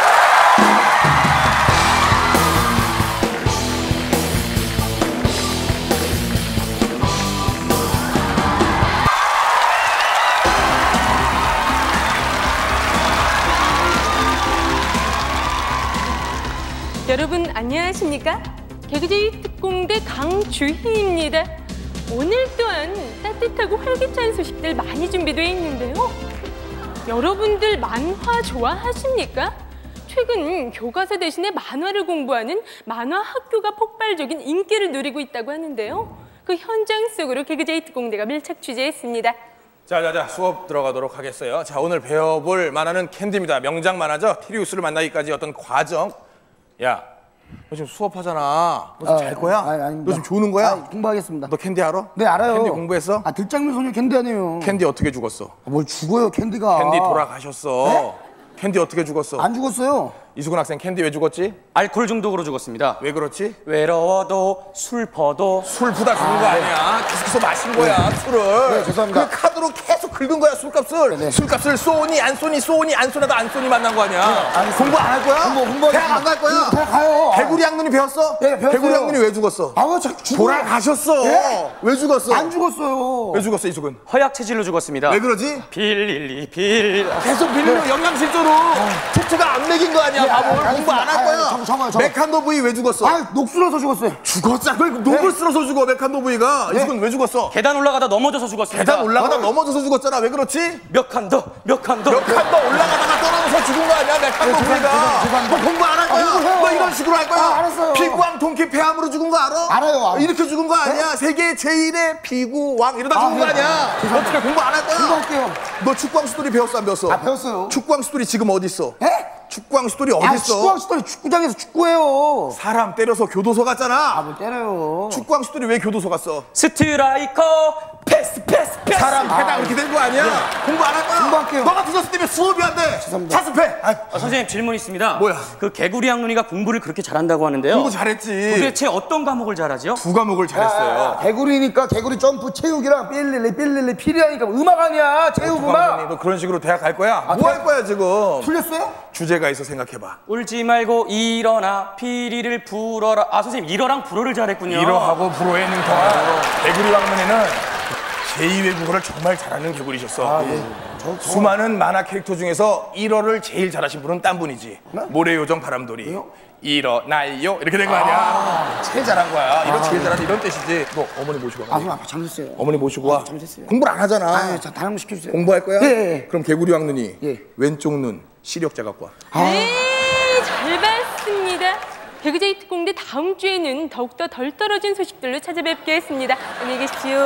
여러분 안녕하십니까? 개그제이 특공대 강주희입니다. 오늘 또한 따뜻하고 활기찬 소식들 많이 준비되어 있는데요. 여러분들 만화 좋아하십니까? 최근 교과서 대신에 만화를 공부하는 만화 학교가 폭발적인 인기를 누리고 있다고 하는데요. 그 현장 속으로 개그제이 특공대가 밀착 취재했습니다. 자, 자, 자, 수업 들어가도록 하겠어요. 자, 오늘 배워볼 만화는 캔디입니다. 명작 만화죠. 티리우스를 만나기까지 어떤 과정. 야, 너 지금 수업하잖아. 너 지금 잘 거야? 아, 아닙니다. 너 지금 조는 거야? 아, 공부하겠습니다. 너 캔디 알아? 네, 알아요. 캔디 공부했어? 아, 들장면 소녀 캔디 아니에요. 캔디 어떻게 죽었어? 아, 뭘 죽어요, 캔디가. 캔디 돌아가셨어. 캔디 어떻게 죽었어? 안 죽었어요. 이수근 학생 캔디 왜 죽었지? 알코올 중독으로 죽었습니다. 왜 그렇지? 외로워도 슬퍼도 술 푸다 죽은 거 아니야. 계속해서 마신 거야, 술을. 네, 죄송합니다. 그 카드로 계속 긁은 거야, 술값을. 네, 네. 술값을 쏘니 안 쏘니 쏘니 안 쏘나도 안 쏘니 만난 거 아니야. 알겠습니다. 공부 안 할 거야? 공부, 공부하겠습니다. 대학 안 갈 거야? 대학 가요. 개구리 학년이 배웠어? 네, 배웠어요. 개구리 학년이 왜 죽었어? 아, 왜 자꾸 죽어요? 돌아가셨어. 예? 왜 죽었어? 안 죽었어요. 왜 죽었어, 이수근? 허약 체질로 죽었습니다. 왜 그러지? 빌릴리 빌... 계속 빌리면 영양실조로 척추가 안 맥인 거 아니야. 아니야 바보. 공부 안 할 거야. 아, 적어요, 적어. 메칸노브이 왜 죽었어? 아, 녹슬어서 죽었어요. 죽었잖아. 왜 녹을 쓸어서 죽어 메칸노브이가? 네? 이건 왜 죽었어? 계단 올라가다 넘어져서 죽었습니다. 계단 올라가다 넘어져서 죽었잖아. 왜 그렇지? 몇 칸 더, 몇 칸 더. 몇 칸 더 올라가다가 떨어져서 죽은 거 아니야 메칸노브이가? 너 공부 안 할 거야? 공부해요. 너 이런 식으로 할 거야? 아, 알았어요. 피구왕 통키 폐암으로 죽은 거 알아? 알아요, 알아요. 이렇게 죽은 거 아니야? 세계 제일의 피구왕 이러다 아, 죽은 거 네. 아니야? 어떻게 공부 안 할 거야? 공부할게요. 너 축구왕 수돌이 배웠어 안 배웠어? 아, 배웠어요. 축구왕 수돌이 지금 어디 있어? 에? 축구왕 수돌이 어디 아, 있어? 축구왕 수돌이 축구장에서 축구해요. 사람 때려서 교도소 갔잖아. 아, 뭐 때려요. 축구왕 수돌이 왜 교도소 갔어? 스트라이커 패스 패스 패스. 사람 패다 그렇게 된 거 아니야? 공부 안 할 거야? 공부할게요. 너 같은 녀석 때문에 수업이 안 돼. 죄송합니다. 자습해. 아, 아, 선생님 질문 있습니다. 뭐야? 그 개구리 학눈이가 공부를 그렇게 잘한다고 하는데요. 공부 잘했지. 도대체 어떤 과목을 잘하죠? 두 과목을 잘했어요. 개구리니까 개구리 점프 체육이랑 삘릴리 삘릴리 피리하니까 음악 아니야. 체육 음악. 너 그런 식으로 대학 갈 거야? 뭐 할 거야 지금? 틀렸어요? 주제가 있어 생각해봐. 울지 말고 일어나 피리를 불어라. 아 선생님 일어랑 불어를 잘했군요. 일어하고 불어의 능통아. 개구리 왕문에는 제이 외국어를 정말 잘하는 개구리셨어. 수많은 만화 캐릭터 중에서 일어를 제일 잘하신 분은 딴 분이지. 모래요정 바람돌이. 일어나요 이렇게 된 거 아니야? 제일 잘한 거야. 일어 제일 잘하는 이런 뜻이지. 너 어머니 모시고 와. 아, 형 아빠 잘못했어요. 어머니 모시고 와. 잘못했어요. 공부를 안 하잖아. 아, 자, 다른 거 시켜주세요. 공부할 거야? 예, 예. 그럼 개구리 왕눈이 예. 왼쪽 눈 시력자 갖고 와. 네, 잘 봤습니다. 개그제이 특공대 다음 주에는 더욱더 덜 떨어진 소식들로 찾아뵙겠습니다. 안녕히 계십시오.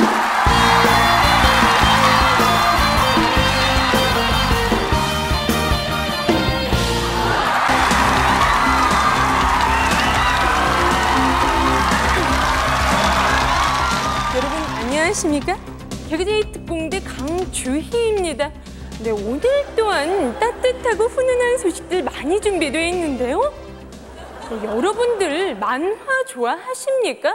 여러분 안녕하십니까? 개그제이 특공대 강주희입니다. 네, 오늘 또한 따뜻하고 훈훈한 소식들 많이 준비되어 있는데요. 네, 여러분들 만화 좋아하십니까?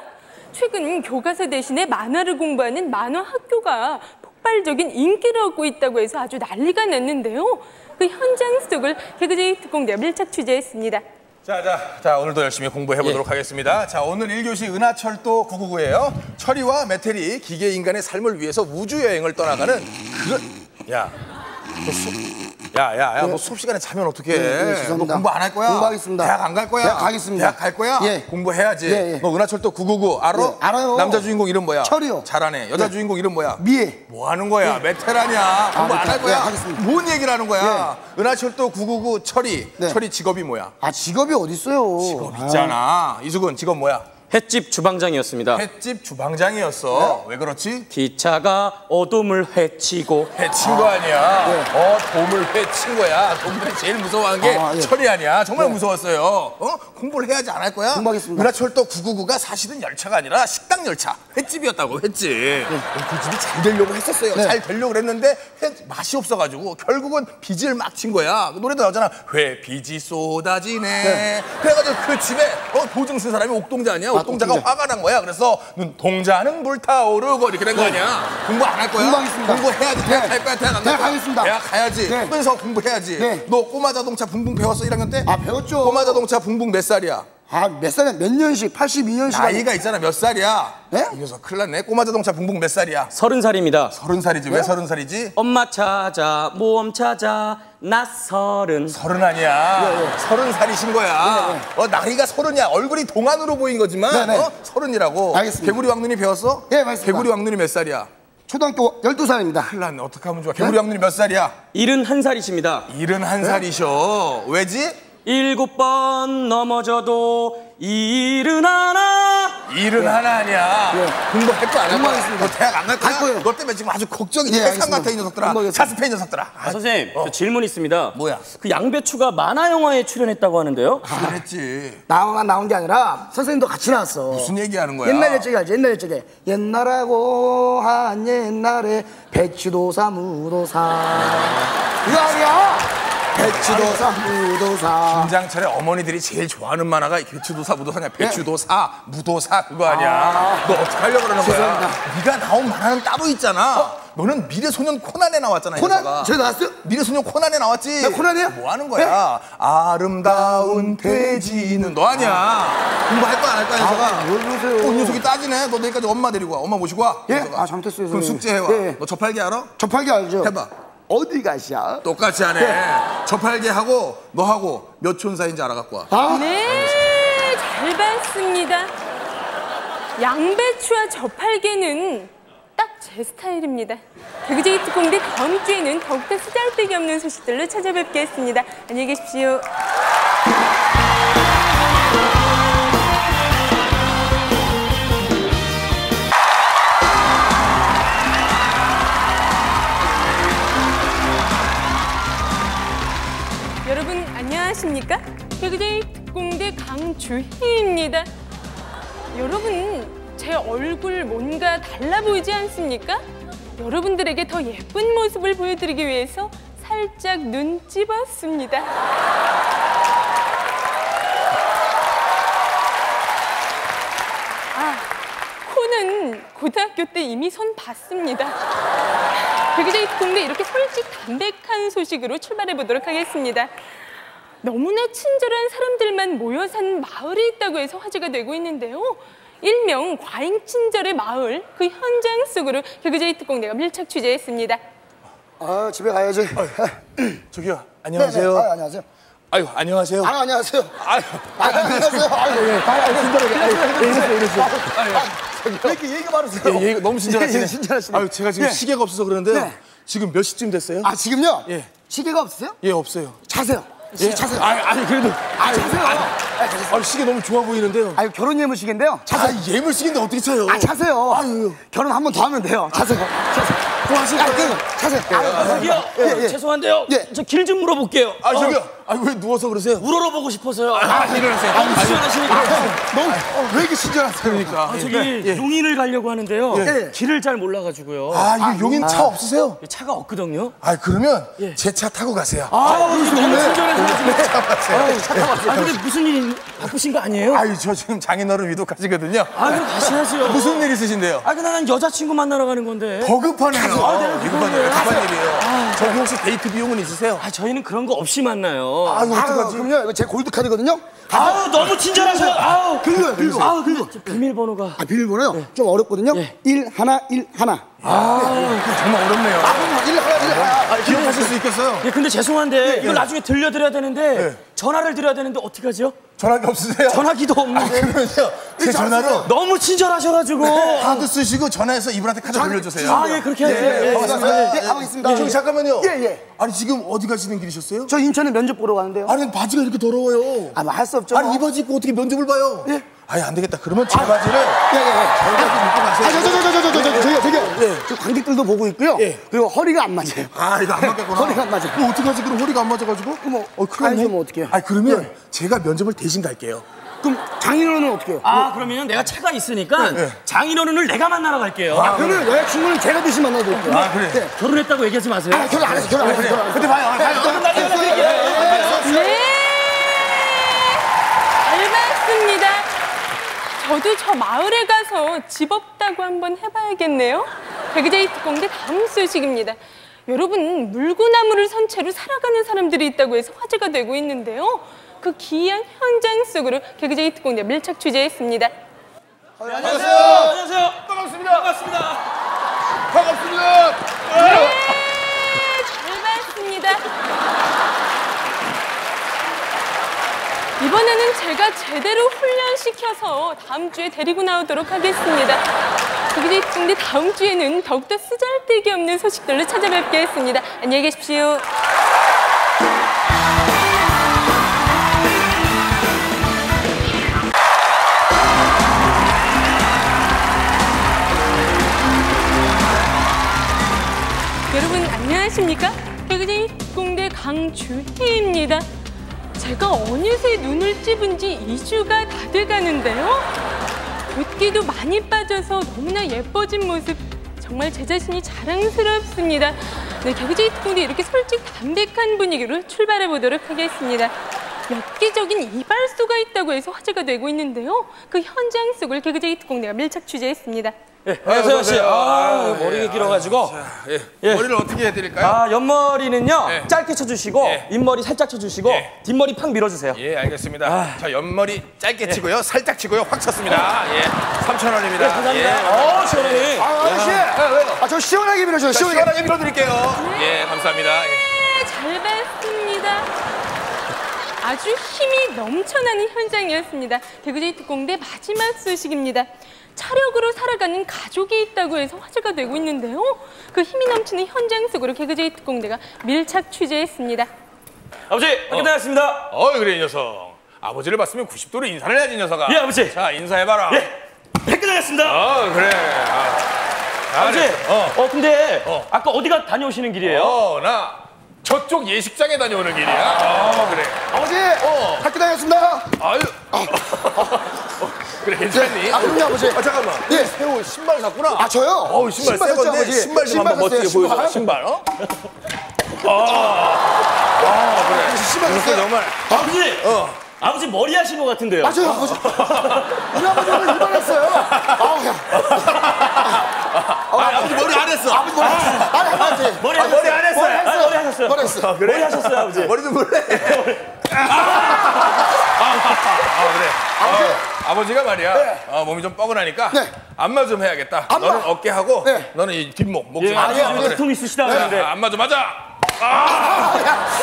최근 교과서 대신에 만화를 공부하는 만화 학교가 폭발적인 인기를 얻고 있다고 해서 아주 난리가 났는데요. 그 현장 속을 개그제이 특공대가 밀착 취재했습니다. 자, 자, 자, 오늘도 열심히 공부해보도록 예. 하겠습니다. 자, 오늘 일 교시 은하철도 구구구예요. 철이와 메텔이 기계 인간의 삶을 위해서 우주여행을 떠나가는 그런... 야, 너 수업... 야, 야, 야, 너 수업 시간에 자면 어떡해? 네, 네, 너 죄송합니다. 공부 안 할 거야? 공부하겠습니다. 대학 안 갈 거야? 대학 가겠습니다. 대학 갈 거야? 예. 공부해야지. 예, 예. 너 은하철도 구구구 알아? 예, 알아요. 남자 주인공 이름 뭐야? 철이요. 잘하네. 여자 예. 주인공 이름 뭐야? 미애. 뭐 하는 거야? 메텔 아니야. 공부 안 메텔. 할 거야? 예, 하겠습니다. 뭔 얘기를 하는 거야? 은하철도 구구구 철이. 네. 철이 직업이 뭐야? 아, 직업이 어딨어요? 직업 있잖아. 이수근 직업 뭐야? 횟집 주방장이었습니다. 횟집 주방장이었어. 왜 그렇지? 기차가 어둠을 헤치고 해친 거 아니야. 어, 돔을 해친 거야. 돔들이 제일 무서워하는 게 아, 예. 철이 아니야. 정말 네. 무서웠어요. 어? 공부를 해야지 안 할 거야? 공부하겠습니다. 은하철도 구구구가 사실은 열차가 아니라 식당 열차. 횟집이었다고, 횟집. 그 집이 잘 되려고 했었어요. 네. 잘 되려고 그랬는데 회 맛이 없어가지고 결국은 빚을 막 친 거야. 그 노래도 나오잖아. 회 빚이 쏟아지네. 네. 그래가지고 그 집에 어, 도중 쓴 사람이 옥동자 아니야? 옥동자가 옥동자. 화가 난 거야. 그래서 눈동자는 불타오르고 이렇게 된 거 아니야? 공부 안 할 거야? 공부하겠습니다. 공부해야지. 대학 네. 갈 거야? 대학 안 갈 대학 거야? 가겠습니다. 대학 가야지. 네. 그래서 공부해야지. 네. 너 꼬마 자동차 붕붕 배웠어? 일 학년 때? 아, 배웠죠. 꼬마 자동차 붕붕 몇 살이야? 아, 몇 살이야? 몇 년씩? 팔십이 년씩. 나이가 있잖아. 몇 살이야? 네? 이 녀석 큰일 났네. 꼬마 자동차 붕붕 몇 살이야? 서른 살입니다. 서른 살이지. 왜 서른 살이지? 엄마 찾아 모험 찾아 나 서른. 서른 아니야. 서른 살이신 거야. 어, 나이가 서른이야. 얼굴이 동안으로 보인 거지만 네, 네. 어? 서른이라고. 알겠습니다. 개구리 왕눈이 배웠어? 예, 맞습니다. 개구리 왕눈이 몇 살이야? 초등학교 열두 살입니다. 큰일 났네. 어떻게 하면 좋아? 개구리 왕눈이 몇 살이야? 일흔한 살이십니다. 일흔한 살이셔. 왜지? 일곱 번 넘어져도 일은 하나. 일은 하나 아니야. 공부할 거 안 할 거야. 공부하겠습니다. 너 대학 안 갈 거야? 갈 거예요. 너 때문에 지금 아주 걱정이 예, 세상 알겠습니다. 같아 이 녀석들아. 공부하겠습니다. 자습해 이 녀석들아. 아, 선생님 저 질문 있습니다. 뭐야? 그 양배추가 만화 영화에 출연했다고 하는데요. 그랬지. 나만 나온 게 아니라 선생님도 같이 나왔어. 무슨 얘기하는 거야? 옛날 옛적에 알지? 옛날 옛적에 옛날하고 한 옛날에 배추도사 무도사 이거 아니야? 배추도사 무도사 김장철의 어머니들이 제일 좋아하는 만화가 배추도사 무도사냐? 배추도사 무도사 그거 아니야. 너 어떻게 하려고 그러는 거야? 죄송합니다. 네가 나온 만화는 따로 있잖아. 너는 미래소년 코난에 나왔잖아. 이 코난? 녀석아. 저 나왔어요? 미래소년 코난에 나왔지. 나 코난이야? 뭐 하는 거야? 아름다운 돼지는 너 아니야. 공부할 거 안 할 거야, 이 녀석아. 아, 뭘 그러세요? 어, 이 녀석이 따지네. 너 내일까지 엄마 데리고 와. 엄마 모시고 와. 예? 이 녀석아. 아, 잘못했어요, 그럼 선생님. 숙제해와. 예, 예. 너 저팔계 알아? 저팔계 알죠? 해봐. 어디 가시야? 똑같이 하네. 저팔계하고 너하고 몇 촌 사이인지 알아갖고 와. 아? 네, 잘 봤습니다. 양배추와 저팔계는 딱 제 스타일입니다. 개그제이 특공대 다음 주에는 더욱더 쓰잘데기 없는 소식들로 찾아뵙겠습니다. 안녕히 계십시오. 여러분 안녕하십니까? 개그제이 특공대 강주희입니다. 여러분 제 얼굴 뭔가 달라 보이지 않습니까? 여러분들에게 더 예쁜 모습을 보여드리기 위해서 살짝 눈 찝었습니다. 아, 코는 고등학교 때 이미 손 봤습니다. 개그제이 특공대 이렇게 솔직 담백한 소식으로 출발해 보도록 하겠습니다. 너무나 친절한 사람들만 모여 사는 마을이 있다고 해서 화제가 되고 있는데요. 일명 과잉친절의 마을, 그 현장 속으로 개그제이 특공대가 밀착 취재했습니다. 아, 집에 가야지. 저기요, 안녕하세요. 네네. 아, 안녕하세요. 아유, 안녕하세요. 아, 안녕하세요. 아유, 아, 안녕하세요. 아유, 예. 아, 아, 친절하게. 아유, 이러세요, 이러세요. 왜 이렇게 예의가 바르세요? 예, 예, 너무 친절하시네. 예, 친절하시네. 아유, 제가 지금 예. 시계가 없어서 그러는데요. 네. 지금 몇 시쯤 됐어요? 아, 지금요? 예. 시계가 없으세요? 예, 없어요. 자세요. 예? 자세요. 아니, 아니, 그래도. 아, 자세요. 아, 자세요. 아, 시계 너무 좋아 보이는데요. 아유, 결혼 예물시계인데요. 아, 예물시계인데 어떻게 차요? 아, 자세요. 아유. 결혼 한 번 더 하면 돼요. 자세요. 자세요. 좋아하실 아, 거예요? 그, 자세요. 아, 저기요, 예, 예. 죄송한데요. 예. 저 길 좀 물어볼게요. 아, 저기요. 아, 왜 누워서 그러세요? 우러러 보고 싶어서요. 아, 일어나세요. 너무 친절하시니까. 너무, 어, 왜 이렇게 친절하세요? 그러니까. 아, 저기 용인을 가려고 하는데요. 예. 길을 잘 몰라가지고요. 아, 이거 용인 차 없으세요? 차가 없거든요. 아, 그러면 제 차 타고 가세요. 아, 너무 친절해서 지금. 차 아, 근데 무슨 일 바쁘신 거 아니에요? 아유, 저 지금 장인어른 위독하시거든요. 아, 그럼 가셔야죠. 무슨 일 있으신데요? 아, 그 나는 여자친구 만나러 가는 건데. 더 급하네요. 아, 네, 이거 봐요. 가만 일이에요. 저기 혹시 데이트 비용은 있으세요? 아, 저희는 그런 거 없이 만나요. 아, 이거 아, 어떡하지? 그럼요. 이거 제 골드카드거든요. 아우, 너무 친절하셔. 아우, 긁어요, 긁어. 아우, 그리고 비밀번호가. 아, 비밀번호요? 좀 어렵거든요. 예. 일, 하나, 일, 하나. 아, 정말 어렵네요. 일, 하나, 일, 하나. 기억하실 수 있겠어요? 예, 근데 죄송한데 이걸 나중에 들려드려야 되는데 전화를 드려야 되는데 어떻게 하죠? 전화기 없으세요? 전화기도 아, 없는데. 그러면요. 제 전화로 너무 친절하셔가지고. 카드 쓰시고 전화해서 이분한테 카드 돌려주세요. 아, 예, 그렇게 하세요. 예, 예, 고맙습니다. 예, 하고 있습니다. 저기 잠깐만요. 예, 예. 아니, 지금 어디 가시는 길이셨어요? 저 인천에 면접 보러 가는데요. 아니, 바지가 이렇게 더러워요. 아, 뭐 할 수 없죠. 아니, 이 바지 입고 어떻게 면접을 봐요? 예. 아니, 안 되겠다. 그러면 제 바지를 예, 예, 예. 제 바지 입고 가세요. 아, 저, 저, 저, 저, 저, 저, 저, 저기요, 저기요. 저 관객들도 보고 있고요. 예. 그리고 허리가 안 맞아요. 아, 이거 안 맞겠구나. 허리가 안 맞아. 그럼 어떡하지? 그럼 허리가 안 맞아가지고? 뭐, 어, 큰일 났네. 아니, 뭐 어떡해요. 아니, 그러면 제가 면접을 대신 갈게요. 그럼 장인어른은 어떻게 해요? 아, 그러면 내가 차가 있으니까 장인어른을 내가 만나러 갈게요. 아, 그러면 여자친구는 제가 대신 만나드릴게요. 아, 그래. 네. 결혼했다고 얘기하지 마세요. 아, 결혼 안 했어, 결혼 안 했어, 결혼 안 했어. 근데 봐요, 봐요. 결혼 나중에 연락드릴게요. 네, 잘 봤습니다. 저도 저 마을에 가서 집 없다고 한번 해봐야겠네요. 개그제이 특공대 다음 소식입니다. 여러분, 물구나무를 선 채로 살아가는 사람들이 있다고 해서 화제가 되고 있는데요. 그 기이한 현장 속으로 개그제이 특공대 밀착 취재했습니다. 안녕하세요. 안녕하세요. 반갑습니다. 반갑습니다. 반갑습니다. 네, 잘 봤습니다. 이번에는 제가 제대로 훈련시켜서 다음 주에 데리고 나오도록 하겠습니다. 개그제이 특공대 다음 주에는 더욱더 쓰잘데기 없는 소식들로 찾아뵙겠습니다. 안녕히 계십시오. 여러분 안녕하십니까? 개그제이 특공대 강주희입니다. 제가 어느새 눈을 찝은 지 이 주가 다 돼가는데요. 붓기도 많이 빠져서 너무나 예뻐진 모습 정말 제 자신이 자랑스럽습니다. 네, 개그제이 특공대 이렇게 솔직 담백한 분위기로 출발해 보도록 하겠습니다. 엽기적인 이발소가 있다고 해서 화제가 되고 있는데요. 그 현장 속을 개그제이 특공대가 밀착 취재했습니다. 예, 안녕하세요 씨. 아, 머리가 길어가지고. 예. 예. 머리를 어떻게 해드릴까요? 아, 옆머리는요 예. 짧게 쳐주시고 예. 윗머리 살짝 쳐주시고 예. 뒷머리 팍 밀어주세요. 예, 알겠습니다. 아. 자, 옆머리 짧게 치고요, 살짝 치고요, 확 쳤습니다. 예, 삼천 원입니다. 감사합니다. 어, 시원하네. 아, 아저씨. 아, 저 시원하게 밀어줘요. 자, 시원하게. 시원하게 밀어드릴게요. 예, 감사합니다. 예. 네, 잘 봤습니다. 아주 힘이 넘쳐나는 현장이었습니다. 대구제이 특공대 마지막 소식입니다. 차력으로 살아가는 가족이 있다고 해서 화제가 되고 있는데요. 그 힘이 넘치는 현장 속으로 개그제이 특공대가 밀착 취재했습니다. 아버지, 학교 다녔습니다. 어이, 그래, 이 녀석. 아버지를 봤으면 구십 도로 인사를 해야지, 이 녀석아. 예, 아버지. 자, 인사해봐라. 예, 학교 다녔습니다. 어, 그래. 아, 아버지, 잘했어. 어. 어, 근데 어. 아까 어디가 다녀오시는 길이에요? 어, 나 저쪽 예식장에 다녀오는 길이야. 어, 그래. 아버지. 어. 학교 다녔습니다. 아유. 어, 그래, 괜찮니? 아, 그럼요, 아버지. 아, 잠깐만. 예. 새우 신발 샀구나. 아, 저요? 어우, 신발 새 샀죠, 건데 아버지. 신발 좀 신발 한번 멋지게 샀어요, 보여줘. 신발, 어? 아, 아, 그래. 신발 이렇게 샀어요. 정말. 아버지, 어. 아버지 머리 하신 것 같은데요? 맞아요, 아버지. 우리 아버지 오늘 이발했어요. 아우, 야. 아, 아버지 머리 안 했어. 아버지 머리 했어요. 아니, 아버지. 머리 아, 하셨어요. 머리 안 했어요. 아, 머리 하셨어요. 머리 했어요. 아, 그래? 머리 하셨어요, 아버지. 머리 좀 볼래? 아, 그래. 아버지. 어, 아버지가 말이야. 네. 어, 몸이 좀 뻐근하니까 네. 안마 좀 해야겠다. 안마? 너는 어깨하고 네. 너는 이 뒷목, 목 좀. 예, 안마. 아버지 어, 요즘 그래. 두통 있으시다 그러는데. 아, 안마 좀 하자. 아,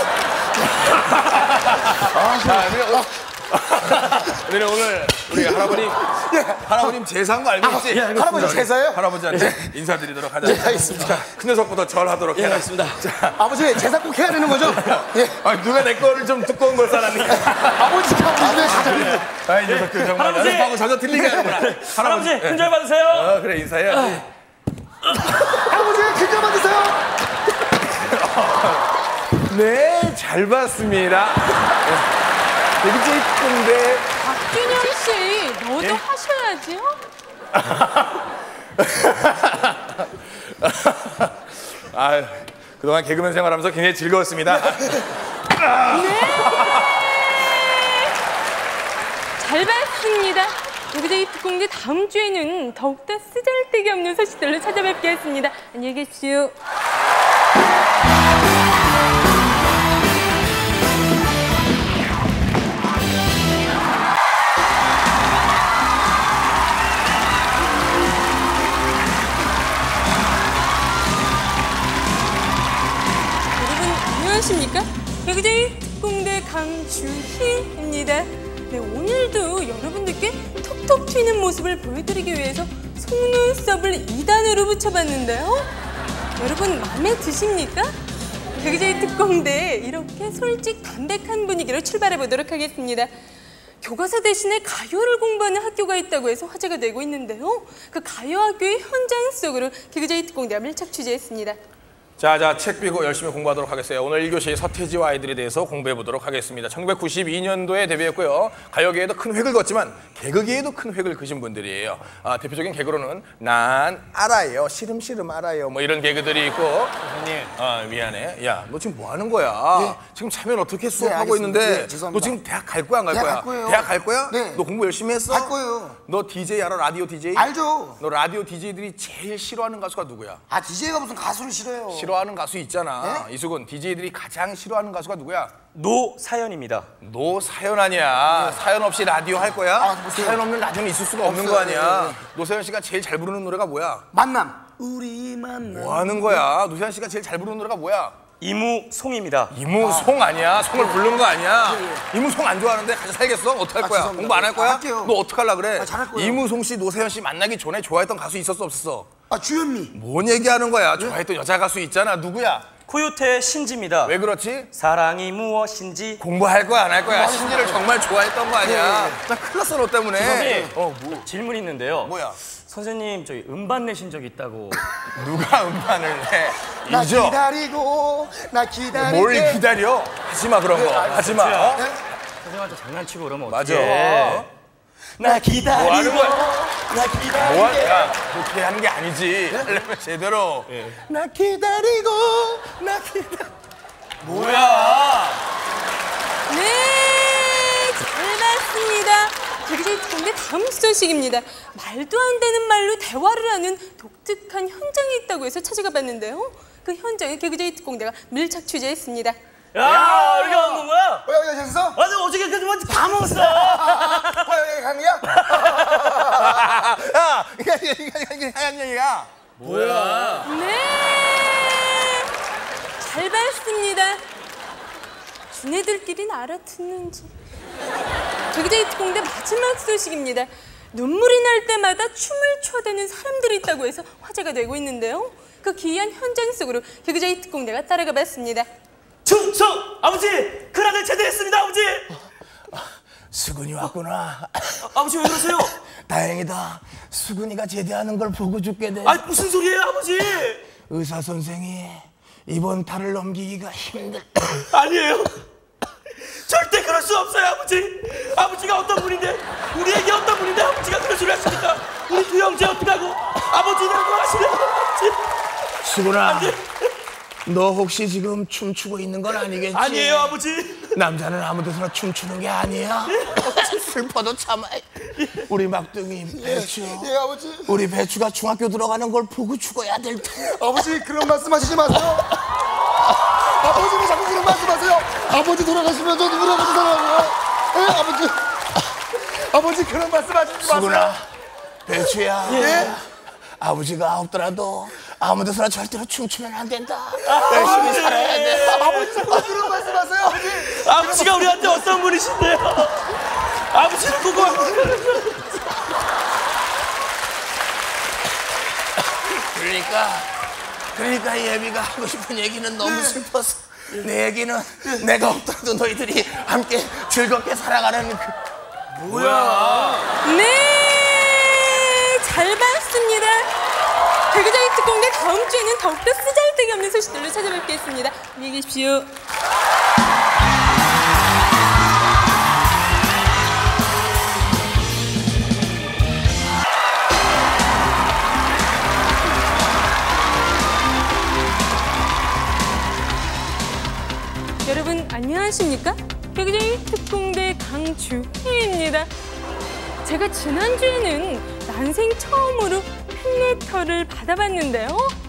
자, 그래, 오늘, 그래, 오늘 우리 할아버님, 할아버님 제사한 거 알고 있지? 예, 할아버지 제사예요? 할아버지한테 인사드리도록 하자. 예, 알겠습니다. 자, 큰 녀석부터 절하도록 예, 해라. 알겠습니다. 자, 아버지 제사 꼭 해야 되는 거죠? 예. 아, 누가 내 거를 좀 두꺼운 걸 싸놨니? 아버지가 우리 왜 가자니? 아이, 녀석들 정말 할아버지! 연습하고 자주 틀리게 하는구나. 할아버지, 예. 큰절 받으세요. 어, 그래, 인사해야지. 아버지 긴장 받으세요. 네, 잘 봤습니다. 대구제이 특공대. 박준영 씨, 너도 예? 하셔야지요. 아유, 그동안 개그맨 생활하면서 굉장히 즐거웠습니다. 잘 봤습니다. 대구제이 특공대 다음 주에는 더욱더 쓰잘데기 없는 소식들로 찾아뵙겠습니다. 안녕히 계십시오. 여러분 안녕하십니까? 개그제이 특공대 강주희입니다. 네, 오늘도 여러분들께 톡톡 튀는 모습을 보여드리기 위해서 속눈썹을 이 단으로 붙여봤는데요. 여러분 마음에 드십니까? 개그제이 특공대 이렇게 솔직 담백한 분위기로 출발해 보도록 하겠습니다. 교과서 대신에 가요를 공부하는 학교가 있다고 해서 화제가 되고 있는데요. 그 가요학교의 현장 속으로 개그제이 특공대가 밀착 취재했습니다. 자, 자, 책 비고 열심히 공부하도록 하겠어요. 오늘 일 교시 서태지와 아이들에 대해서 공부해 보도록 하겠습니다. 천구백구십이 년도에 데뷔했고요. 가요계에도 큰 획을 걷지만 개그계에도 큰 획을 그신 분들이에요. 아, 대표적인 개그로는 난 알아요, 시름시름 알아요, 뭐 이런 개그들이 있고. 선생님, 아, 미안해. 야, 너 지금 뭐 하는 거야? 네. 지금 차면 어떻게 수업하고 알겠습니다. 있는데 네, 죄송합니다. 너 지금 대학 갈 거야, 안 갈 대학 거야? 갈 거예요. 대학 갈 거야? 네. 너 공부 열심히 했어? 갈 거예요. 너 디제이 알아? 라디오 디제이? 알죠. 너 라디오 디제이들이 제일 싫어하는 가수가 누구야? 아 디제이가 무슨 가수를 싫어해요. 싫어하는 가수 있잖아. 네? 이수근, 디제이들이 가장 싫어하는 가수가 누구야? 노사연입니다. 노사연 아니야. 사연 없이 라디오 할 거야? 아, 무슨- 사연 없는 라디오는 있을 수가 없는 없어요. 거 아니야. 네, 네. 노사연 씨가 제일 잘 부르는 노래가 뭐야? 만남. 우리 만남. 뭐 하는 거야? 노사연 씨가 제일 잘 부르는 노래가 뭐야? 이무송입니다. 이무송 아니야. 송을 부른 거 아니야. 이무송 안 좋아하는데 같이 살겠어? 어떡할 아, 거야? 죄송합니다. 공부 안 할 거야? 아, 할게요. 너 어떡하려 그래? 아, 잘할 거예요. 이무송 씨, 노사연 씨 만나기 전에 좋아했던 가수 있었어 없었어? 아 주현미. 뭔 얘기하는 거야? 좋아했던 여자 가수 있잖아. 누구야? 코요태 신지입니다. 왜 그렇지? 사랑이 무엇인지. 공부할 거야 안 할 거야? 신지를 정말 좋아했던 거 아니야? 나 큰일 났어 너 때문에. 선생님. 어, 뭐, 질문 있는데요. 뭐야? 선생님 저희 음반 내신 적 있다고. 누가 음반을 내? 나 잊어. 기다리고 나 기다릴게. 뭘 기다려? 하지 마 그런 거. 하지 마. 어? 네? 선생님한테 장난치고 그러면 맞아. 어떡해. 어? 나 기다리고. 뭐 하는 거야? 나 기다리고. 뭐 하는 거야? 그렇게 하는 게 아니지. 하려면 제대로. 나 기다리고 나 기다. 뭐야? 네, 잘 봤습니다. 개그제이 특공대 다음 소식입니다. 말도 안 되는 말로 대화를 하는 독특한 현장이 있다고 해서 찾아가 봤는데요. 그 현장에 개그제이 특공대가 밀착 취재했습니다. 야, 우리가 온 거야? 어, 여기 계셨어? 맞아, 어저께까지 먼저 다 먹었어. 어, 여기 강이야? 야, 이게 이게 이게 이게 하얀 얘기야. 뭐야? 네, 잘 봤습니다. 지네들끼리는 알아듣는지. 개그제이 특공대 마지막 소식입니다. 눈물이 날 때마다 춤을 춰대는 사람들이 있다고 해서 화제가 되고 있는데요. 그 기이한 현장 속으로 개그제이 특공대가 따라가 봤습니다. 충성! 아버지! 큰아들 제대했습니다, 아버지! 수근이 왔구나. 아, 아버지 왜 그러세요? 다행이다. 수근이가 제대하는 걸 보고 죽게 돼. 아, 무슨 소리예요, 아버지? 의사 선생이 이번 달을 넘기기가 힘들. 아니에요. 절대 그럴 수 없어요, 아버지. 아버지가 어떤 분인데, 우리 애기 어떤 분인데 아버지가 그런 소리 하십니까? 우리 두 형제 어떡하고 아버지는 뭐 하시려고 아버지. 수근아, 너 혹시 지금 춤추고 있는 건 아니겠지? 아니에요, 아버지. 남자는 아무 데서나 춤추는 게 아니야. 슬퍼도 참아. 우리 막둥이 배추. 예, 아버지. 우리 배추가 중학교 들어가는 걸 보고 죽어야 될 텐데. 아버지, 그런 말씀하시지 마세요. 아버지, 왜 자꾸 그런 말씀하세요? 아버지 돌아가시면 저도 우리 아버지 살아요. 예, 아버지. 아버지, 그런 말씀하시지 마세요. 수근아, 배추야. 예? 아버지가 없더라도 아무 데서나 절대로 춤추면 안 된다. 열심히 살아야 돼. 아버지, 자꾸 그런 말씀하세요. 아버지. 아버지가 우리한테 어떤 분이신데요? 아버지를 보고 그러니까 그러니까 예비가 하고 싶은 얘기는 너무 슬퍼서 내 얘기는 내가 없더라도 너희들이 함께 즐겁게 살아가는 그 네, 잘 봤습니다. 개그제이 특공대 다음 주에는 더욱더 쓰잘데기 없는 소식들로 찾아뵙겠습니다. 안녕히 계십시오. 여러분 안녕하십니까? 개그제이 특공대 강주희입니다. 제가 지난주에는 난생 처음으로 팬레터를 받아봤는데요.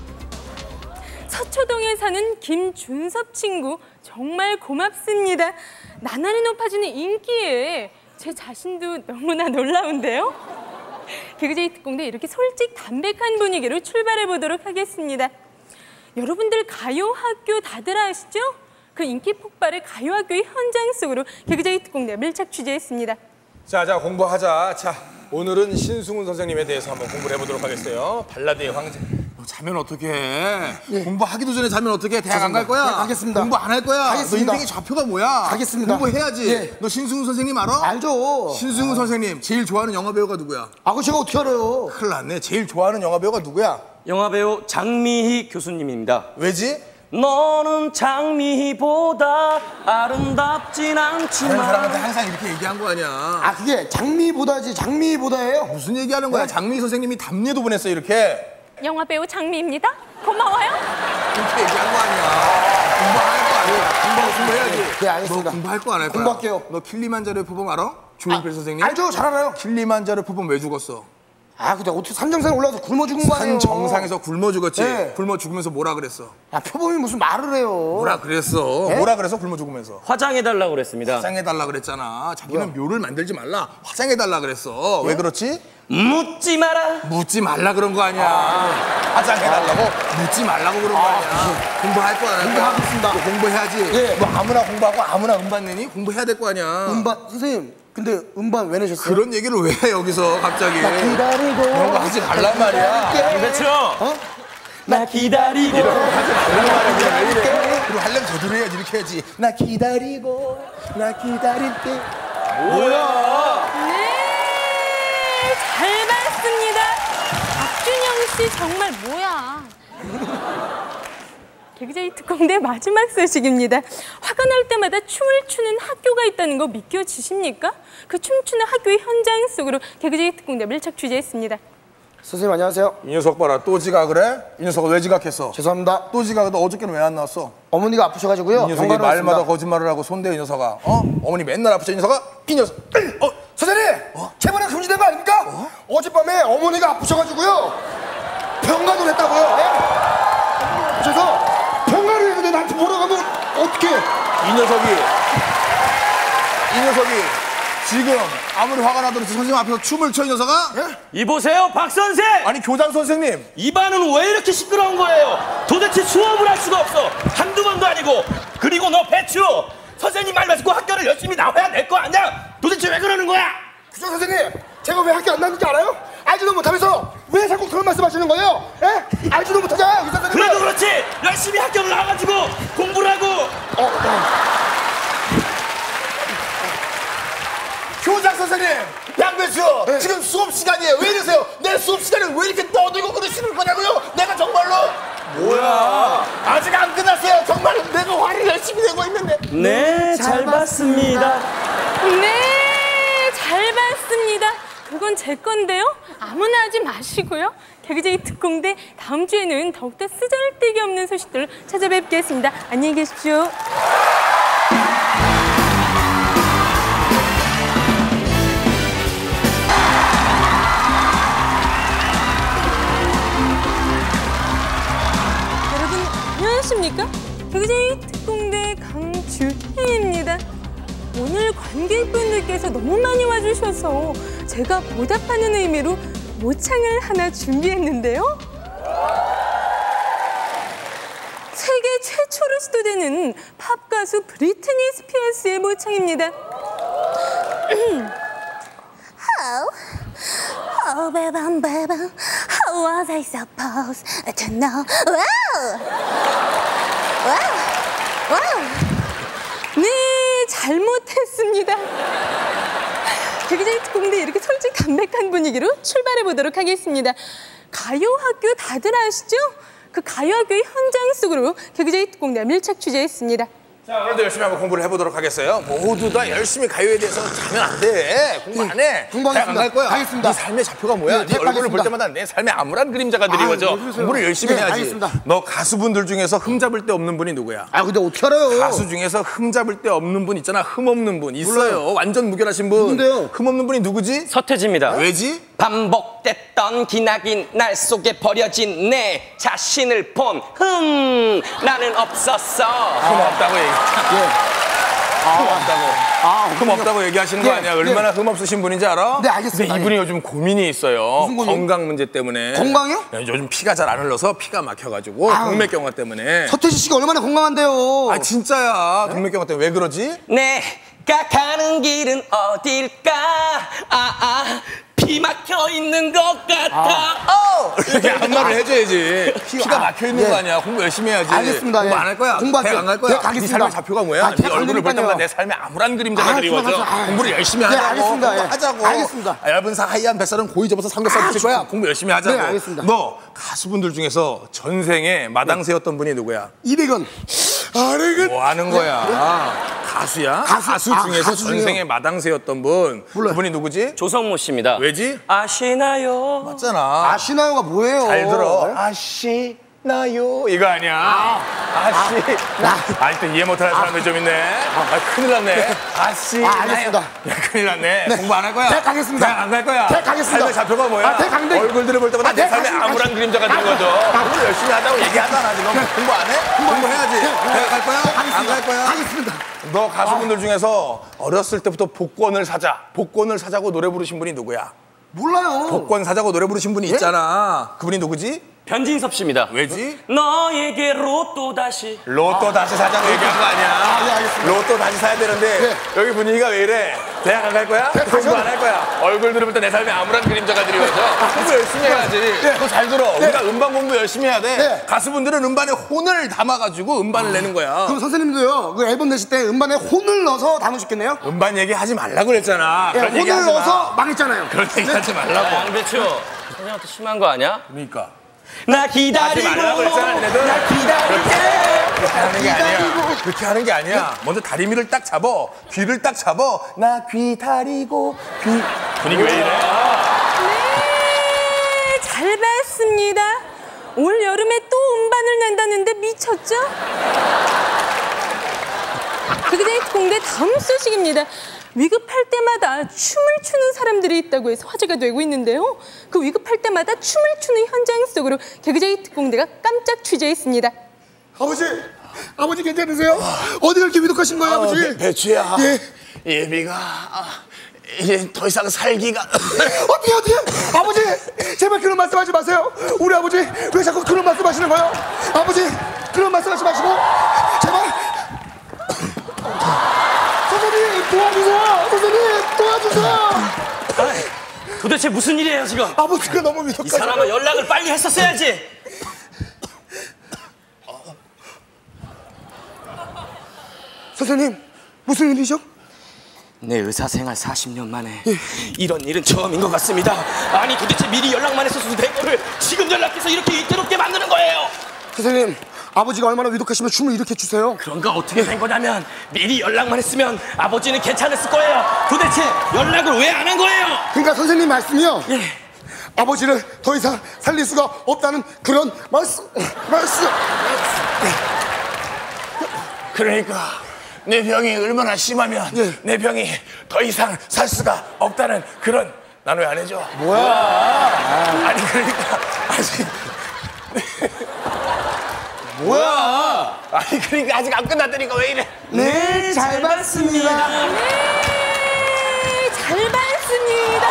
서초동에 사는 김준섭 친구 정말 고맙습니다. 나날이 높아지는 인기에 제 자신도 너무나 놀라운데요. 개그제이 특공대 이렇게 솔직 담백한 분위기로 출발해 보도록 하겠습니다. 여러분들 가요학교 다들 아시죠? 그 인기 폭발의 가요학교의 현장 속으로 개그제이 특공대 밀착 취재했습니다. 자, 자 공부하자. 자, 오늘은 신승훈 선생님에 대해서 한번 공부를 해보도록 하겠어요. 발라드의 황제. 너 자면 어떡해? 예. 공부하기도 전에 자면 어떡해? 대학 안 갈 거야? 예, 가겠습니다. 공부 안 할 거야? 가겠습니다. 너 인생의 좌표가 뭐야? 가겠습니다. 공부해야지. 예. 너 신승훈 선생님 알아? 알죠. 신승훈 선생님 제일 좋아하는 영화 배우가 누구야? 아, 그 제가 어떻게 알아요? 큰일 났네. 제일 좋아하는 영화 배우가 누구야? 영화배우 장미희 교수님입니다. 왜지? 너는 장미희보다 아름답진 다른 사람한테 않지만 항상 이렇게 얘기한 거 아니야. 아, 그게 장미보다지 장미보다예요? 무슨 얘기하는 거야? 장미 선생님이 답례도 보냈어 이렇게. 영화배우 장미입니다. 고마워요. 이렇게 얘기한 거 아니야. 공부할 거 아니야. 공부 공부해야지. 네, 알겠습니다. 너 공부할 거 안 할 거야? 공부할게요. 너 킬리만자로 표범 알아? 조용필 선생님? 알죠, 잘 알아요. 킬리만자로 표범 왜 죽었어? 아, 근데 어떻게 산정상에 올라가서 굶어 죽은 거 아니에요? 산 정상에서 굶어 죽었지. 네. 굶어 죽으면서 뭐라 그랬어? 야, 표범이 무슨 말을 해요? 뭐라 그랬어? 네? 뭐라 그래서 굶어 죽으면서? 화장해달라고 그랬습니다. 화장해달라 그랬잖아. 자기는 묘를 만들지 말라. 화장해달라 그랬어. 왜 그렇지? 묻지 마라. 묻지 말라 그런 거 아니야. 화장해달라고 묻지 말라고 그런 거 아니야. 공부할 거 안 할 거야? 공부하겠습니다. 너 공부해야지. 예. 너 아무나 공부하고 아무나 음반 내니? 공부해야 될 거 아니야. 음반, 선생님, 근데 음반 왜 내셨어요? 그런 얘기를 왜 해 여기서 갑자기? 나 기다리고. 그런 거 하지 말란 말이야. 배추. 어? 나 기다리고. 하지 말란 말이야. 왜 이래? 그리고 하려면 제대로 해야지. 이렇게 해야지. 나 기다리고 나 기다릴게. 뭐야? 네, 잘 봤습니다. 박준영 씨 정말 뭐야? 개그제이 특공대 마지막 소식입니다. 화가 날 때마다 춤을 추는 학교가 있다는 거 믿겨지십니까? 그 춤추는 학교의 현장 속으로 개그제이 특공대 밀착 취재했습니다. 선생님, 안녕하세요. 이 녀석 봐라. 또 지각을 해? 이 녀석은 왜 지각했어? 죄송합니다. 또 지각을 너 어저께는 왜 안 나왔어? 어머니가 아프셔가지고요. 이 녀석이 병가로 말마다 왔습니다. 거짓말을 하고 손대 이 녀석아. 어? 어머니 맨날 아프죠 이 녀석아? 이 녀석. 어? 선생님! 체벌이 금지된 거 아닙니까? 어? 어젯밤에 어머니가 아프셔가지고요 병가도 했다고요. 예? 아프셔서 병가를 했는데 나한테 뭐라 가면 어떡해. 이 녀석이 이 녀석이 지금 아무리 화가 나도 선생님 앞에서 춤을 춰 이 녀석아? 예? 이보세요, 박 선생! 아니 교장 선생님 입안은 왜 이렇게 시끄러운 거예요? 도대체 수업을 할 수가 없어. 한두 번도 아니고. 그리고 너 배추! 선생님 말 듣고 학교를 열심히 나와야 될 거 아니야? 도대체 왜 그러는 거야? 교장 선생님, 제가 왜 학교 안 나는지 알아요? 알지도 못하면서 왜 자꾸 그런 말씀하시는 거예요? 예? 알지도 못하잖아요, 교장 선생님. 그래도 그렇지! 열심히 학교를 나와가지고 공부를 하고! 어, 어. 교장 선생님 양배추 네. 지금 수업 시간이에요. 왜 이러세요? 내 수업 시간에 왜 이렇게 떠들고 그러시는 거냐고요? 내가 정말로 뭐야 아직 안 끝났어요. 정말로 내가 화를 열심히 내고 있는데. 네, 잘 봤습니다. 네, 잘 봤습니다. 그건 제 건데요. 아무나 하지 마시고요. 개그제이 특공대 다음 주에는 더욱더 쓰잘데기 없는 소식들을 찾아뵙겠습니다. 안녕히 계십시오. 여러분 안녕하십니까? 개그제이 특공대 강주희입니다. 오늘 관객분들께서 너무 많이 와주셔서 제가 보답하는 의미로 모창을 하나 준비했는데요. 세계 최초로 시도되는 팝 가수 브리트니 스피어스의 모창입니다. Oh, oh, baby, baby, how was I supposed to know? Wow, wow, wow. 네, 잘못했습니다. 개그제이 특공대 이렇게 솔직 담백한 분위기로 출발해 보도록 하겠습니다. 가요학교 다들 아시죠? 그 가요학교의 현장 속으로 개그제이 특공대가 밀착 취재했습니다. 자 오늘도 열심히 한번 공부를 해보도록 하겠어요. 모두 다 열심히 가요에 대해서 자면 안 돼. 공부 안 해. 공부하겠습니다. 대학 안 갈 거야. 가겠습니다. 네 삶의 좌표가 뭐야? 네, 네, 네, 얼굴을 가겠습니다. 볼 때마다 내 삶의 암울한 그림자가 드리워져. 아, 왜 그러세요? 공부를 열심히 네, 해야지. 알겠습니다. 너 가수분들 중에서 흠 잡을 데 없는 분이 누구야? 아 근데 어떻게 알아요? 가수 중에서 흠 잡을 데 없는 분 있잖아. 흠 없는 분 있어요. 몰라요. 완전 무결하신 분. 누군데요? 흠 없는 분이 누구지? 서태지입니다. 왜지? 반복됐던 기나긴 날 속에 버려진 내 자신을 본 흠, 나는 없었어. 흠 없다고 얘기. 흠 없다고. 아, 흠 없다고 얘기하시는 거 네, 아니야? 네. 얼마나 흠 없으신 분인지 알아? 네, 알겠습니다. 근데 이분이 요즘 고민이 있어요. 무슨 고민? 건강 문제 때문에. 건강이요? 네, 요즘 피가 잘 안 흘러서 피가 막혀가지고 아우. 동맥경화 때문에. 서태지 씨가 얼마나 건강한데요? 아 진짜야. 동맥경화 때문에 왜 그러지? 내가 가는 길은 어딜까? 아, 아, 피 막혀 있는 것 같아. 어! 이렇게 안말을 해줘야지. 피가 막혀 있는 예. 거 아니야. 공부 열심히 해야지. 알겠습니다. 공부 예. 안 할 거야. 공부할게요. 대학 안 갈 거야. 네, 가겠습니다. 네 삶의 좌표가 뭐야? 아, 네 대학 얼굴을 볼 때마다 가려니까요. 내 삶의 암울한 그림자가 아, 그리워져. 그만하세요. 아. 공부를 열심히 네, 하자고. 알겠습니다. 예. 공부하자고. 알겠습니다. 아, 얇은 사 하얀 뱃살은 고이 접어서 삼겹살 붙일 거야. 공부 열심히 하자고. 네, 알겠습니다. 너 가수분들 중에서 전생에 마당새였던 분이 누구야? 이백원. 아래근. 뭐 하는 거야? 가수야? 가수. 가수 아, 중에서 가수 중에요. 전생에 마당새였던 분. 몰라요. 그분이 누구지? 조성모 씨입니다. 왜지? 아시나요? 맞잖아. 아시나요가 뭐예요? 잘 들어. 네? 아시나요? 이거 아니야. 아시. 아, 아직도 이해 못하는 사람이 좀 있네. 아, 큰일 났네. 아시. 아, 알겠습니다. 야, 큰일 났네. 공부 안 할 거야? 대학 가겠습니다. 대학 안 갈 거야? 대학 가겠습니다. 삶의 좌표가 뭐야? 아, 대학 가는데. 얼굴들을 볼 때마다 아, 내 대학 삶의 가겠습니다. 암울한 그림자가 드는 거죠. 공부 열심히 하자고 얘기하잖아, 지금. 공부 안 해? 공부해야지. 대학 갈 거야? 안 갈 거야? 가겠습니다. 너 가수분들 중에서 어렸을 때부터 복권을 사자, 복권을 사자고 노래 부르신 분이 누구야? 몰라요. 복권 사자고 노래 부르신 분이 있잖아. 그분이 누구지? 변진섭 씨입니다. 왜지? 너에게 로또 다시. 로또 다시 사자고 얘기한 거 아니야? 아, 네, 알겠습니다. 로또 다시 사야 되는데 네. 여기 분위기가 왜 이래? 대학 안 갈 거야? 대학 공부 가셔도- 안 할 거야? 얼굴 들으면 내 삶에 암울한 그림자가 드리워져. 공부 열심히 해야지. 네. 너 잘 들어. 네. 우리가 음반 공부 열심히 해야 돼. 네. 가수분들은 음반에 혼을 담아가지고 음반을 내는 거야. 그럼 선생님도요, 그 앨범 내실 때 음반에 혼을 넣어서 담으셨겠네요? 음반 얘기 하지 말라고 그랬잖아. 예, 그런 얘기 혼을 하지 넣어서 마. 망했잖아요. 그런 얘기 하지 야, 말라고. 양배추. 선생님한테 심한 거 아니야? 그러니까. 나 하지 기다리고. 말라고 그랬잖아, 얘네들. 나 기다릴게. 그렇게 하는 게 아니야. 그렇게 하는 게 아니야. 먼저 다리미를 딱 잡어. 귀를 딱 잡어. 나 귀 다리고 귀. 분위기 왜 이래? 네, 잘 봤습니다. 올 여름에 또 음반을 낸다는데 미쳤죠? 개그제이 특공대 다음 소식입니다. 위급할 때마다 춤을 추는 사람들이 있다고 해서 화제가 되고 있는데요. 그 위급할 때마다 춤을 추는 현장 속으로 개그제이 특공대가 깜짝 취재했습니다. 아버지, 아버지 괜찮으세요? 어디가 이렇게 위독하신 거예요, 어, 아버지? 배, 배추야. 예. 예비가 아, 이제 더 이상 살기가. 어떻게 어떻게? 아버지, 제발 그런 말씀하지 마세요. 우리 아버지 왜 자꾸 그런 말씀하시는 거예요? 아버지, 그런 말씀하지 마시고 제발. 선생님 도와주세요. 선생님 도와주세요. 도대체 무슨 일이에요 지금? 아버지가 너무 이 위독하셔. 사람은 연락을 빨리 했었어야지. 선생님 무슨 일이죠? 내 의사생활 사십 년 만에 이런 일은 처음인 것 같습니다. 아니 도대체 미리 연락만 했었어도 될 거를 지금 연락해서 이렇게 위태롭게 만드는 거예요. 선생님, 아버지가 얼마나 위독하시면 춤을 이렇게 추세요? 그런가 어떻게 된 거냐면 미리 연락만 했으면 아버지는 괜찮았을 거예요. 도대체 연락을 왜 안 한 거예요? 그러니까 선생님 말씀이요. 예. 아버지를 더 이상 살릴 수가 없다는 그런 말씀, 말씀. 그러니까 내 병이 얼마나 심하면 예. 내 병이 더 이상 살 수가 없다는 그런. 난 왜 안 해줘? 뭐야? 아, 아니 그러니까 아직 뭐야? 아니 그러니까 아직 안 끝났다니까 왜 이래? 네, 잘 봤습니다. 네, 잘 봤습니다.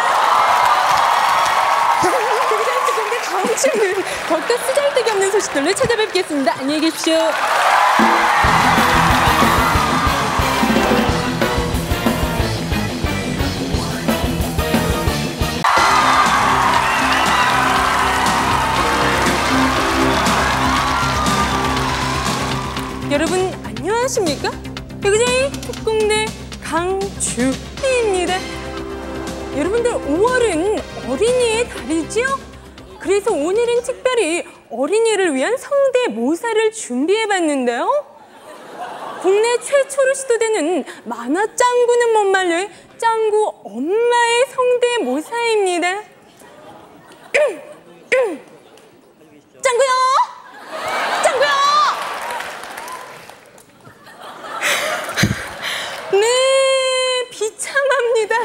개그제이 특공대 다음 주는 더욱더 쓰잘데기 없는 소식들로 찾아뵙겠습니다. 안녕히 계십시오. 여러분 안녕하십니까? 개그제이 특공대 강주희입니다. 여러분들 오월은 어린이의 달이지요? 그래서 오늘은 특별히 어린이를 위한 성대모사를 준비해봤는데요. 국내 최초로 시도되는 만화 짱구는 못 말려의 짱구 엄마의 성대모사입니다. 짱구야! 짱구야! 네, 비참합니다.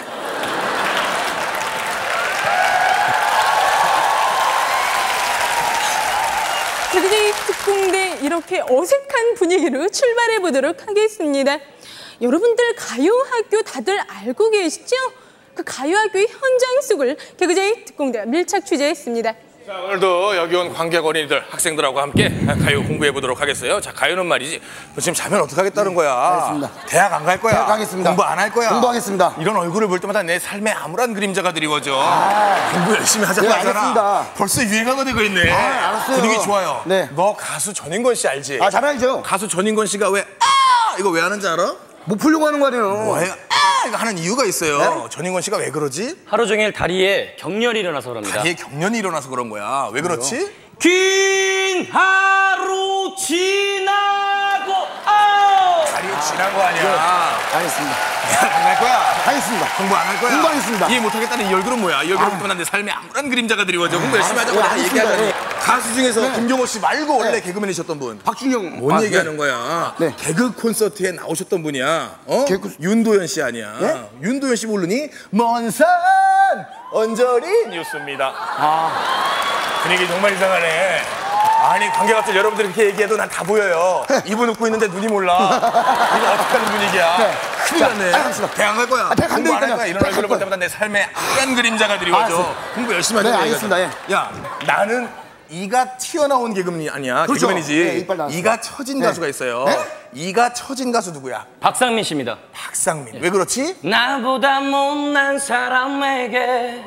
개그제이 특공대 이렇게 어색한 분위기로 출발해 보도록 하겠습니다. 여러분들 가요학교 다들 알고 계시죠? 그 가요학교의 현장 속을 개그제이 특공대가 밀착 취재했습니다. 자, 오늘도 여기 온 관객 어린이들, 학생들하고 함께 가요 공부해 보도록 하겠어요. 자, 가요는 말이지. 너 지금 자면 어떡하겠다는 거야? 알겠습니다. 대학 안 갈 거야? 대학 가겠습니다. 공부 안 할 거야? 공부하겠습니다. 이런 얼굴을 볼 때마다 내 삶에 암울한 그림자가 드리워져. 아, 공부 열심히 하자고 네, 하잖아. 알겠습니다. 벌써 유행어가 되고 있네. 아, 알았어요. 분위기 좋아요. 네. 너 가수 전인권 씨 알지? 아, 잘 알죠? 가수 전인권 씨가 왜 아! 이거 왜 하는지 알아? 못 풀려고 하는 거 아니에요? 왜 아! 이거 하는 이유가 있어요. 네? 전인권 씨가 왜 그러지? 하루 종일 다리에 경련이 일어나서 그럽니다. 다리에 경련이 일어나서 그런 거야. 왜 그렇지? 긴 하루 지나고 아우! 다리에 지난 거 아니야. 알겠습니다. 안 갈 거야? 하겠습니다. 공부 안 할 거야? 공부하겠습니다. 이해 못하겠다는 이 얼굴은 뭐야? 이 얼굴을 보면 내 삶에 암울한 그림자가 드리워져. 공부 열심히 하자고 네, 내가 알겠습니다. 얘기하자니. 네. 가수 중에서 네. 김경호 씨 말고 원래 네. 개그맨이셨던 분. 박준영. 뭔 아, 얘기하는 네. 거야? 네. 개그 콘서트에 나오셨던 분이야. 어? 개그- 윤도현 씨 아니야? 네? 윤도현 씨 모르니? 먼 산 언저리 뉴스입니다. 분위기 정말 이상하네. 아니 관계자들 여러분들이 그렇게 얘기해도 난 다 보여요. 입은 웃고 있는데 눈이 몰라. 이거 어떻게 하는 분위기야? 네. 큰일 자, 났네. 알겠습니다. 대학 갈 거야. 아, 대학 안 공부 안 할 되니까요. 거야. 이런 대학 얼굴을 갈 볼 때마다 내 삶에 암울한 그림자가 드리워져. 알았어요. 공부 열심히 하자. 네, 알겠습니다. 예. 야, 나는 이가 튀어나온 개그맨이 아니야. 그렇죠. 개그맨이지. 네, 이빨 나왔어요. 이가 처진 네. 가수가 있어요. 네? 이가 처진 가수 누구야? 박상민 씨입니다. 박상민. 왜 그렇지? 나보다 못난 사람에게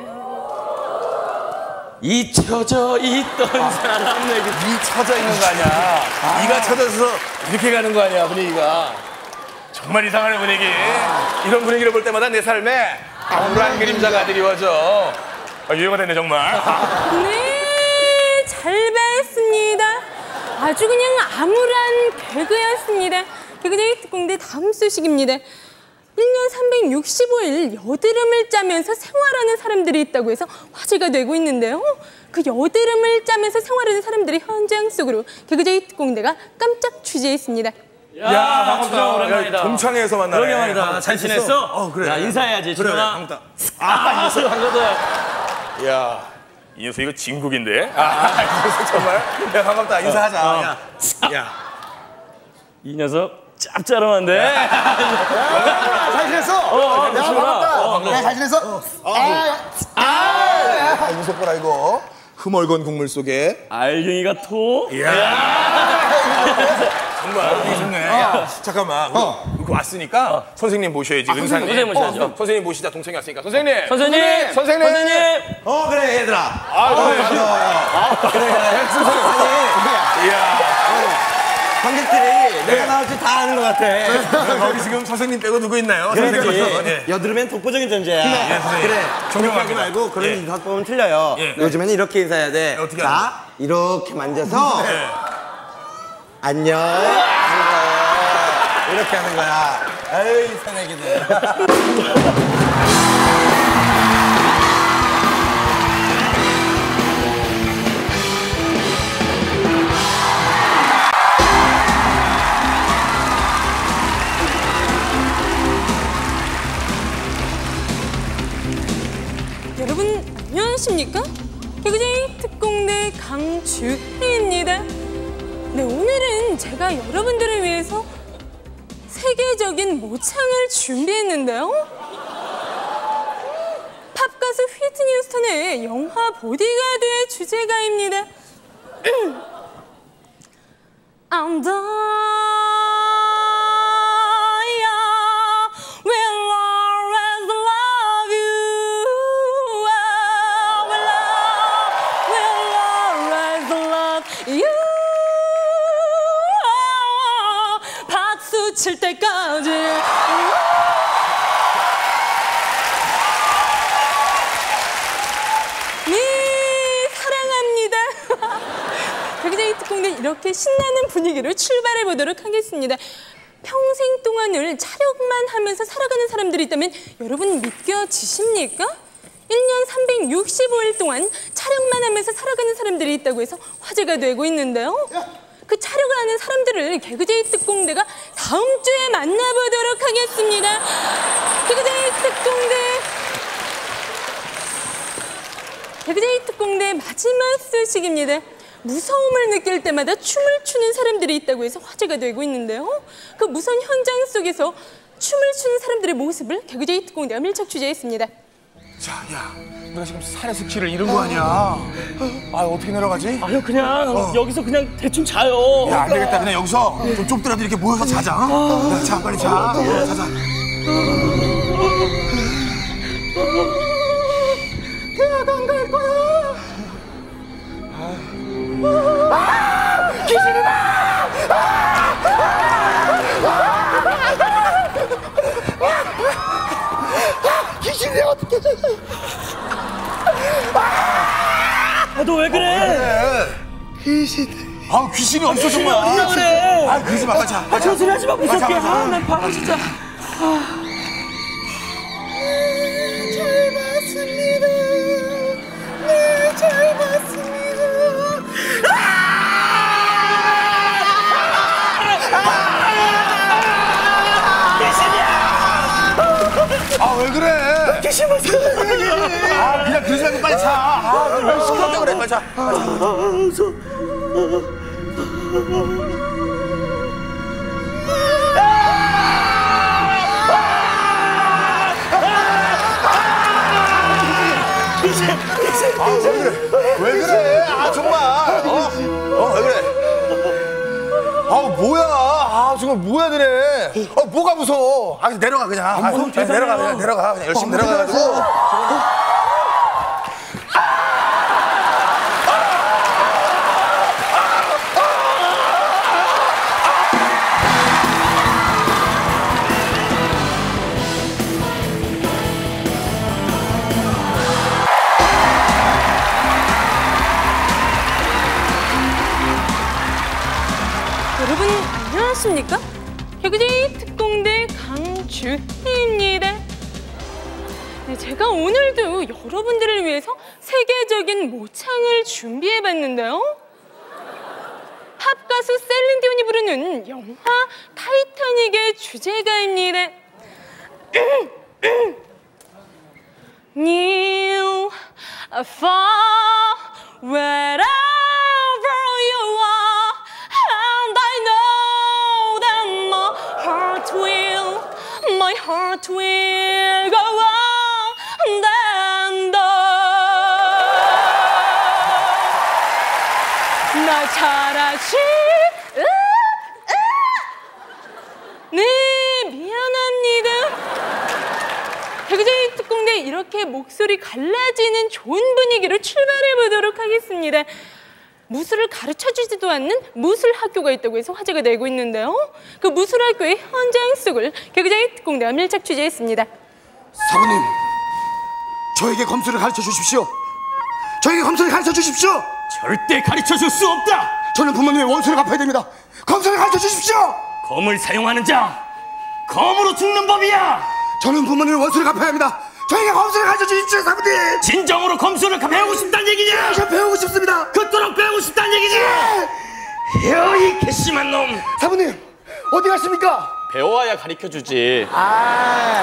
잊혀져 있던 사람에게 이 처져 있는 거 아니야. 이가 처져서 이렇게 가는 거 아니야, 분위기가. 정말 이상하네, 분위기. 이런 분위기를 볼 때마다 내 삶에 암울한 그림자가 드리워져. 아, 유행어 됐네, 정말. 네, 잘 봤습니다. 아주 그냥 암울한 개그였습니다. 개그제이 특공대 다음 소식입니다. 일 년 삼백육십오 일 여드름을 짜면서 생활하는 사람들이 있다고 해서 화제가 되고 있는데요. 그 여드름을 짜면서 생활하는 사람들의 현장 속으로 개그제이 특공대가 깜짝 취재했습니다. 야, 반갑다. 진짜 오랜만이다. 야, 동창회에서 만나네. 그러게 말이다. 잘 지냈어? 어, 그래. 야, 인사해야지. 그래, 준호아. 반갑다. 아, 인사 반가워. 야, 이 녀석 이거 진국인데? 아, 이 녀석 정말? 야, 반갑다. 인사하자. 어. 야, 야. 이 녀석 짭짤한데? 잘 지냈어? 어, 야, 준호아. 반갑다. 야, 잘 지냈어? 아, 아, 무섭더라, 이거. 흠얼건 국물 속에. 알갱이가 토? 정말 되게 좋네. 야, 잠깐만. 우리 이렇게 왔으니까 선생님 모셔야지. 은상님. 선생님 모셔야죠. 어, 선생님 모시자. 동생이 왔으니까. 선생님. 선생님! 선생님. 선생님! 어 그래 얘들아. 아, 그래. 그래 그래. 선생님 아니 이야. 관객들이 내가 나올지 다 아는 것 같아. 거기 지금 선생님 빼고 누구 있나요? 그렇지. 선생님. 예. 여드름엔 독보적인 존재야. 예, 선생님. 그래. 존경합니다. 존경하지 말고 그런 예. 인사법은 틀려요. 예. 요즘에는 이렇게 인사해야 돼. 어떻게 자 이렇게 만져서 예. 안녕 하는 거야. 이렇게 하는 거야. 에이 새내기들. 여러분 안녕하십니까? 개그제이 특공대 강주희입니다. 네, 오늘은 제가 여러분들을 위해서 세계적인 모창을 준비했는데요. 팝가수 휘트니 휴스턴의 영화 보디가드의 주제가입니다. I'm the will always love you. I will always love you. 박수 칠 때까지. 네, 사랑합니다. 개그제이 특공대 이렇게 신나는 분위기로 출발해 보도록 하겠습니다. 평생 동안을 촬영만 하면서 살아가는 사람들이 있다면 여러분 믿겨지십니까? 일 년 삼백육십오 일 동안 촬영만 하면서 살아가는 사람들이 있다고 해서 화제가 되고 있는데요. 그 촬영을 하는 사람들을 개그제이 특공대가 다음 주에 만나보도록 하겠습니다. 개그제이 특공대 개그제이 특공대 마지막 소식입니다. 무서움을 느낄 때마다 춤을 추는 사람들이 있다고 해서 화제가 되고 있는데요. 그 무서운 현장 속에서 춤을 추는 사람들의 모습을 개그제이 특공대가 밀착 취재했습니다. 자, 야. 우리가 지금 산의 습지를 잃은 거 아니야? 아, 어떻게 내려가지? 아유, 그냥 여기서 그냥 대충 자요. 야, 안 되겠다. 그냥 여기서 좀 좁더라도 이렇게 모여서 자자. 어? 야, 자, 빨리 자. 어, 자자. 대학 안 갈 거야. 귀신이 어떻게 아, 너 왜 그래? 귀신. 아, 귀신이 없어 정말. 어디가 그래? 아, 그러지 마. 자, 아, 저 소리 하지 마, 무섭게. 가자, 가자. 아, 난 바보 진짜. 잘 봤습니다. 네, 잘 봤습니다. 아, 왜 그래? 귀신 봤어. 아, 그냥 그러지 말고 빨리 자. 아, 왜 시끄럽다고 그래. 빨리 자. 아, 왜 그래? 왜 그래? 아, 정말. 어? 어, 왜 그래? 아, 뭐야? 아, 정말 뭐야, 되네. 어, 뭐가 무서워? 아, 내려가 그냥. 아, 그냥 내려가 그냥 내려가. 그냥 열심히 내려가가지고. 여러분 안녕하십니까? 개그제이 특공대 강주희입니다. 네, 제가 오늘도 여러분들을 위해서 세계적인 모창을 준비해봤는데요. 팝가수 셀린 디온이 부르는 영화 타이타닉의 주제가입니다. New, far, wherever you are, and I know that my heart will, my heart will go on, and on. 나 잘하지? 으, 으. 네, 미안합니다. 개그제이 특공대 이렇게 목소리 갈라지는 좋은 분위기로 출발해 보도록 하겠습니다. 무술을 가르쳐주지도 않는 무술 학교가 있다고 해서 화제가 되고 있는데요. 그 무술 학교의 현장 속을 개그제이 특공대가 밀착 취재했습니다. 사부님, 저에게 검술을 가르쳐 주십시오. 저에게 검술을 가르쳐 주십시오. 절대 가르쳐줄 수 없다. 저는 부모님의 원수를 갚아야 됩니다. 검술을 가르쳐 주십시오. 검을 사용하는 자, 검으로 죽는 법이야. 저는 부모님의 원수를 갚아야 합니다. 저에게 검술을 가르쳐 주십시오, 사부님. 진정으로 검술을 배우고 싶다는 얘기냐? 저 배우고 싶습니다. 그토록 배우고 싶다는 얘기지? 헤어 이 괘씸한 놈. 사부님, 어디 가십니까? 배워야 가르쳐주지. 아,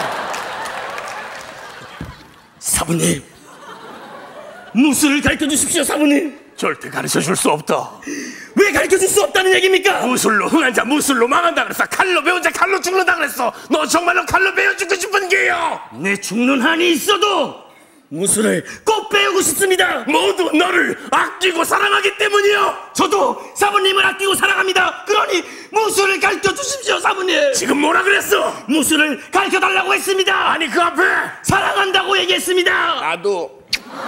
사부님, 무술을 가르쳐 주십시오, 사부님. 절대 가르쳐줄 수 없다. 왜 가르쳐 줄 수 없다는 얘기입니까? 무술로 흥한 자 무술로 망한다 그랬어. 칼로 배운 자 칼로 죽는다 그랬어. 너 정말로 칼로 배워 죽고 싶은 게요? 내 죽는 한이 있어도 무술을 꼭 배우고 싶습니다. 모두 너를 아끼고 사랑하기 때문이요. 저도 사부님을 아끼고 사랑합니다. 그러니 무술을 가르쳐 주십시오, 사부님. 지금 뭐라 그랬어? 무술을 가르쳐 달라고 했습니다. 아니 그 앞에 사랑한다고 얘기했습니다. 나도.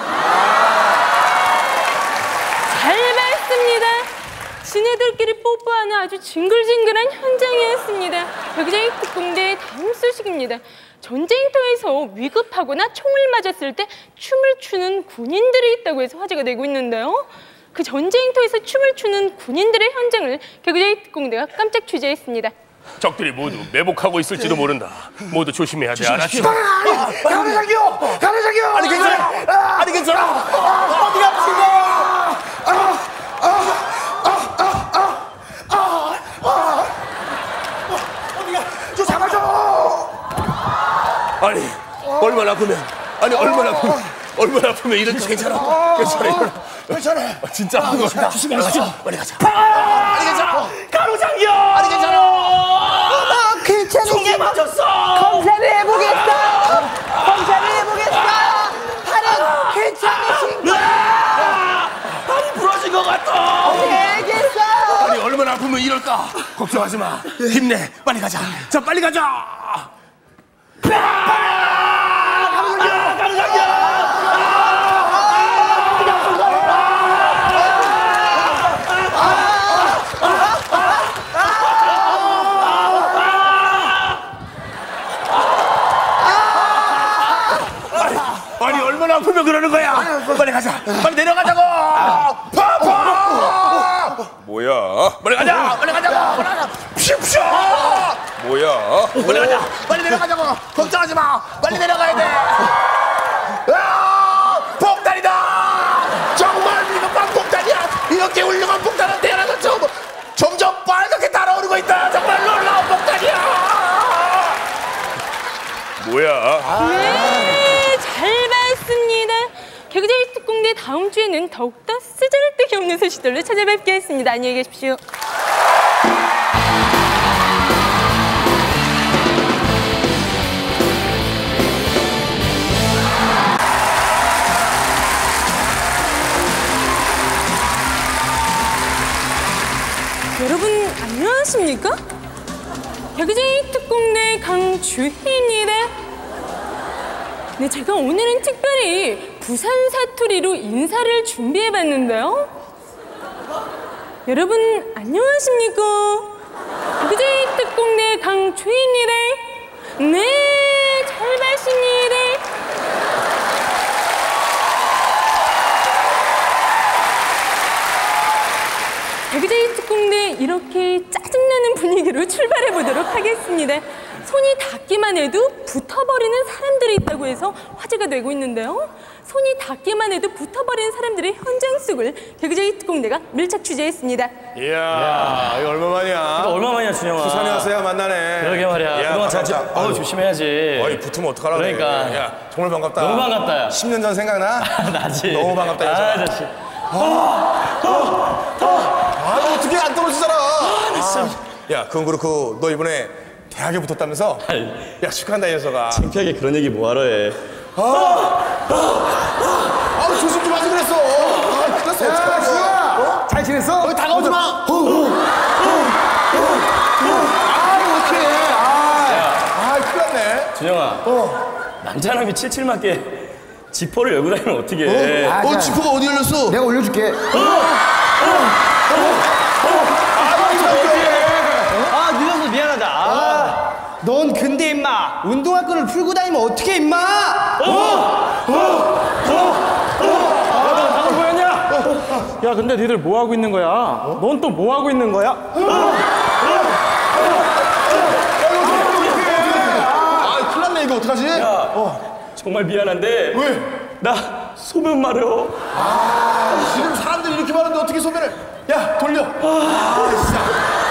잘 봤습니다. 지네들끼리 뽀뽀하는 아주 징글징글한 현장이었습니다. 개그제이 특공대의 다음 소식입니다. 전쟁터에서 위급하거나 총을 맞았을 때 춤을 추는 군인들이 있다고 해서 화제가 되고 있는데요. 그 전쟁터에서 춤을 추는 군인들의 현장을 개그제이 특공대가 깜짝 취재했습니다. 적들이 모두 매복하고 있을지도 모른다. 모두 조심해야 돼. 알았지? 가르장이요, 가르장이요. 아니 괜찮아. 아니 괜찮아. 어디 아프신가? 아, 아, 아, 아, 아, 아, 어디가? 저 잡아줘. 아니 얼마나 아프면 아니 얼마나 아프면 얼마나 아프면 이런 괜찮아. 괜찮아. 일어나. 괜찮아. 아, 진짜 아픈 거 같다. 조심히 가시죠. 빨리 가자. 아니 괜찮아. 가로장이요. 아니 괜찮아. 아, 괜찮으시. 총에 맞았어. 검사를 해보겠어. 검사를 해보겠어. 팔은 괜찮으신가? 팔이 부러진 것 같아. 알겠어. 아니 얼마나 아프면 이럴까? 걱정하지 마. 힘내. 빨리 가자. 자 빨리 가자. 아니 얼마나 아프면 그러는 거야? 빨리 가자. 빨리 내려가자고. 파파. 뭐야? 빨리 가자. 빨리 가자고. 퓨퓨. 뭐야? 빨리 가자. 빨리 내려가자고. 걱정하지 마. 빨리 내려가야 돼. 아! 폭탄이다. 정말 위급한 폭탄이야. 이렇게 훌륭한 폭탄은 태어나서 처음. 점점 빨갛게 달아오르고 있다. 정말 놀라운 폭탄이야. 뭐야? 네, 잘 봤습니다. 개그제이 특공대 다음 주에는 더욱더 쓰잘데기 없는 소식들로 찾아뵙겠습니다. 안녕히 계십시오. 여러분 안녕하십니까? 개그제이 특공대 강주희입니다. 네, 제가 오늘은 특별히 부산 사투리로 인사를 준비해봤는데요. 여러분 안녕하십니까? 개그제이 특공대 강주희입니다. 네, 잘 봤습니다. 개그제이 특공대 이렇게 짜증나는 분위기로 출발해보도록 하겠습니다. 손이 닿기만 해도 붙어버리는 사람들이 있다고 해서 화제가 되고 있는데요. 손이 닿기만 해도 붙어버리는 사람들의 현장 속을 개그제이 특공대가 밀착 취재했습니다. 이야, 이거 얼마만이야? 이거 얼마만이야, 준영아? 부산에 왔어야 만나네. 그러게 말이야. 야, 그동안 잘 지... 반갑다. 어우, 조심해야지. 어이, 붙으면 어떡하라 그래. 그러니까. 야, 정말 반갑다. 너무 반갑다, 야. 십 년 전 생각나? 나지. 너무 반갑다, 야. 아, 아저씨. 아, 너 어떻게 안 떨어지잖아. 아, 나 진짜. 야, 그건 그렇고 너 이번에 대학에 붙었다면서? 야, 축하한다, 이 녀석아. 창피하게 그런 얘기 뭐하러 해. 아, 조심 좀 하지 그랬어. 아, 큰일 났어. 야, 준영아! 잘 지냈어? 어, 다가오지 마. 아, 어떡해. 아, 아, 큰일 났네. 준영아. 남자남이 칠칠 맞게 지퍼를 열고 다니면 어떻게 해. 아, 어, 자, 지퍼가 어디 열렸어? 내가 올려줄게. 아, 늦어서 미안하다. 아, 넌 근데 임마 운동화 끈을 풀고 다니면 어떻게 임마? 방금 보였냐? 야, 근데 니들 뭐 하고 있는 거야? 넌 또 뭐 하고 있는 거야? 아, 큰일 났네. 이거 어떡하지? 정말 미안한데. 왜? 나 소변 마려. 아, 지금 사람들이 이렇게 많은데 어떻게 소변을. 야, 돌려. 아, 진짜.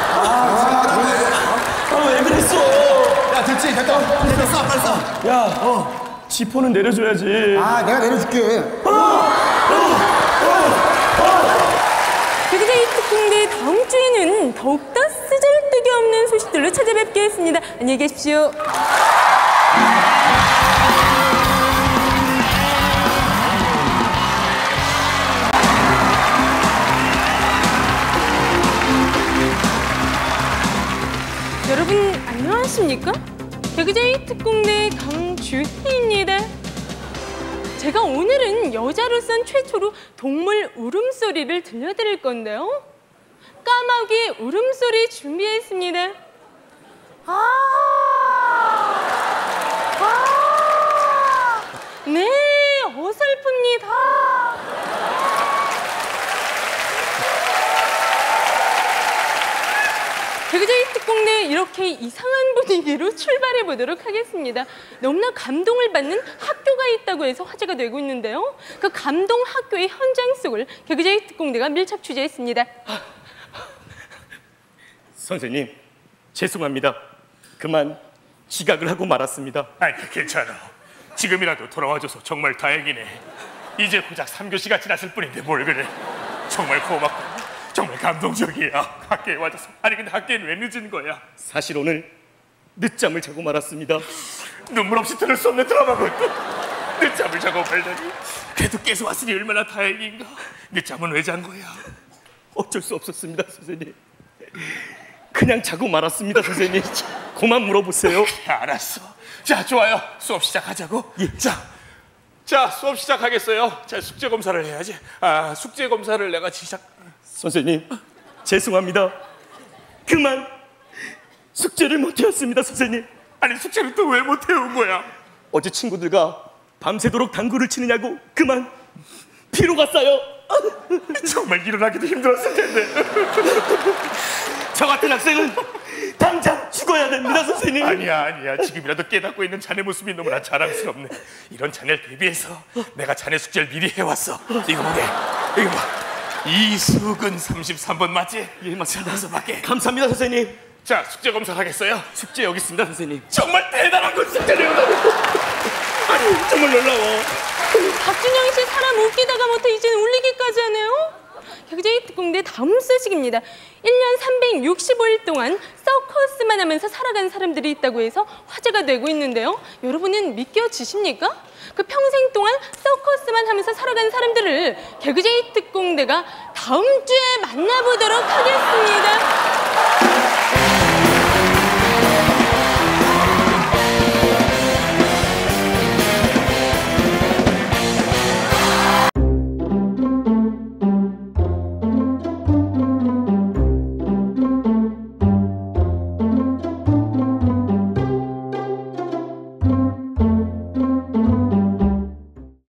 아, 왜 그랬어? 야, 됐지? 됐다. 됐다, 싸, 빨리 싸. 야, 지퍼는 내려줘야지. 아, 내가 내려줄게. 개그제이 특공대 다음 주에는 더욱더 쓰잘데기 없는 소식들로 찾아뵙겠습니다. 안녕히 계십시오. 여러분 안녕하십니까? 개그제이 특공대 강주희입니다. 제가 오늘은 여자로선 최초로 동물 울음소리를 들려드릴 건데요. 까마귀의 울음소리 준비했습니다. 아, 아, 네, 어설픕니다. 개그제이 특공대 이렇게 이상한 분위기로 출발해 보도록 하겠습니다. 너무나 감동을 받는 학교가 있다고 해서 화제가 되고 있는데요. 그 감동 학교의 현장 속을 개그제이 특공대가 밀착 취재했습니다. 선생님, 죄송합니다. 그만 지각을 하고 말았습니다. 아이, 괜찮아. 지금이라도 돌아와줘서 정말 다행이네. 이제 고작 삼 교시가 지났을 뿐인데 뭘 그래. 정말 고맙고 정말 감동적이야. 학교에 와줘서. 아니 근데 학교에는 왜 늦은 거야? 사실 오늘 늦잠을 자고 말았습니다. 눈물 없이 들을 수 없는 드라마고 또 늦잠을 자고 말다니. 그래도 깨서 왔으니 얼마나 다행인가. 늦잠은 왜 잔 거야? 어쩔 수 없었습니다, 선생님. 그냥 자고 말았습니다, 선생님. 그만 물어보세요. 알았어. 자, 좋아요. 수업 시작하자고. 예. 자, 자 수업 시작하겠어요. 자, 숙제 검사를 해야지. 아, 숙제 검사를 내가 시작. 선생님, 죄송합니다. 그만 숙제를 못해왔습니다, 선생님. 아니, 숙제를 또 왜 못해온 거야? 어제 친구들과 밤새도록 당구를 치느냐고 그만 피로가 쌓여. 정말 일어나기도 힘들었을 텐데. 저 같은 학생은 당장 죽어야 됩니다, 선생님. 아니야, 아니야. 지금이라도 깨닫고 있는 자네 모습이 너무나 자랑스럽네. 이런 자네를 대비해서 내가 자네 숙제를 미리 해왔어. 이거 보게. 이거 봐. 이수근 삼십삼 번 맞지? 예, 맞습니다. 다섯 밖에. 감사합니다, 선생님. 자, 숙제 검사 하겠어요? 숙제 여기 있습니다, 선생님. 정말 대단한 걸 숙제를 해오다니. 아니, 정말 놀라워. 박준영 씨 사람 웃기다가 못해 이제는 울리기까지 하네요. 개그제이 특공대 다음 소식입니다. 일 년 삼백육십오 일 동안 서커스만 하면서 살아간 사람들이 있다고 해서 화제가 되고 있는데요. 여러분은 믿겨지십니까? 그 평생 동안 서커스만 하면서 살아간 사람들을 개그제이 특공대가 다음 주에 만나보도록 하겠습니다.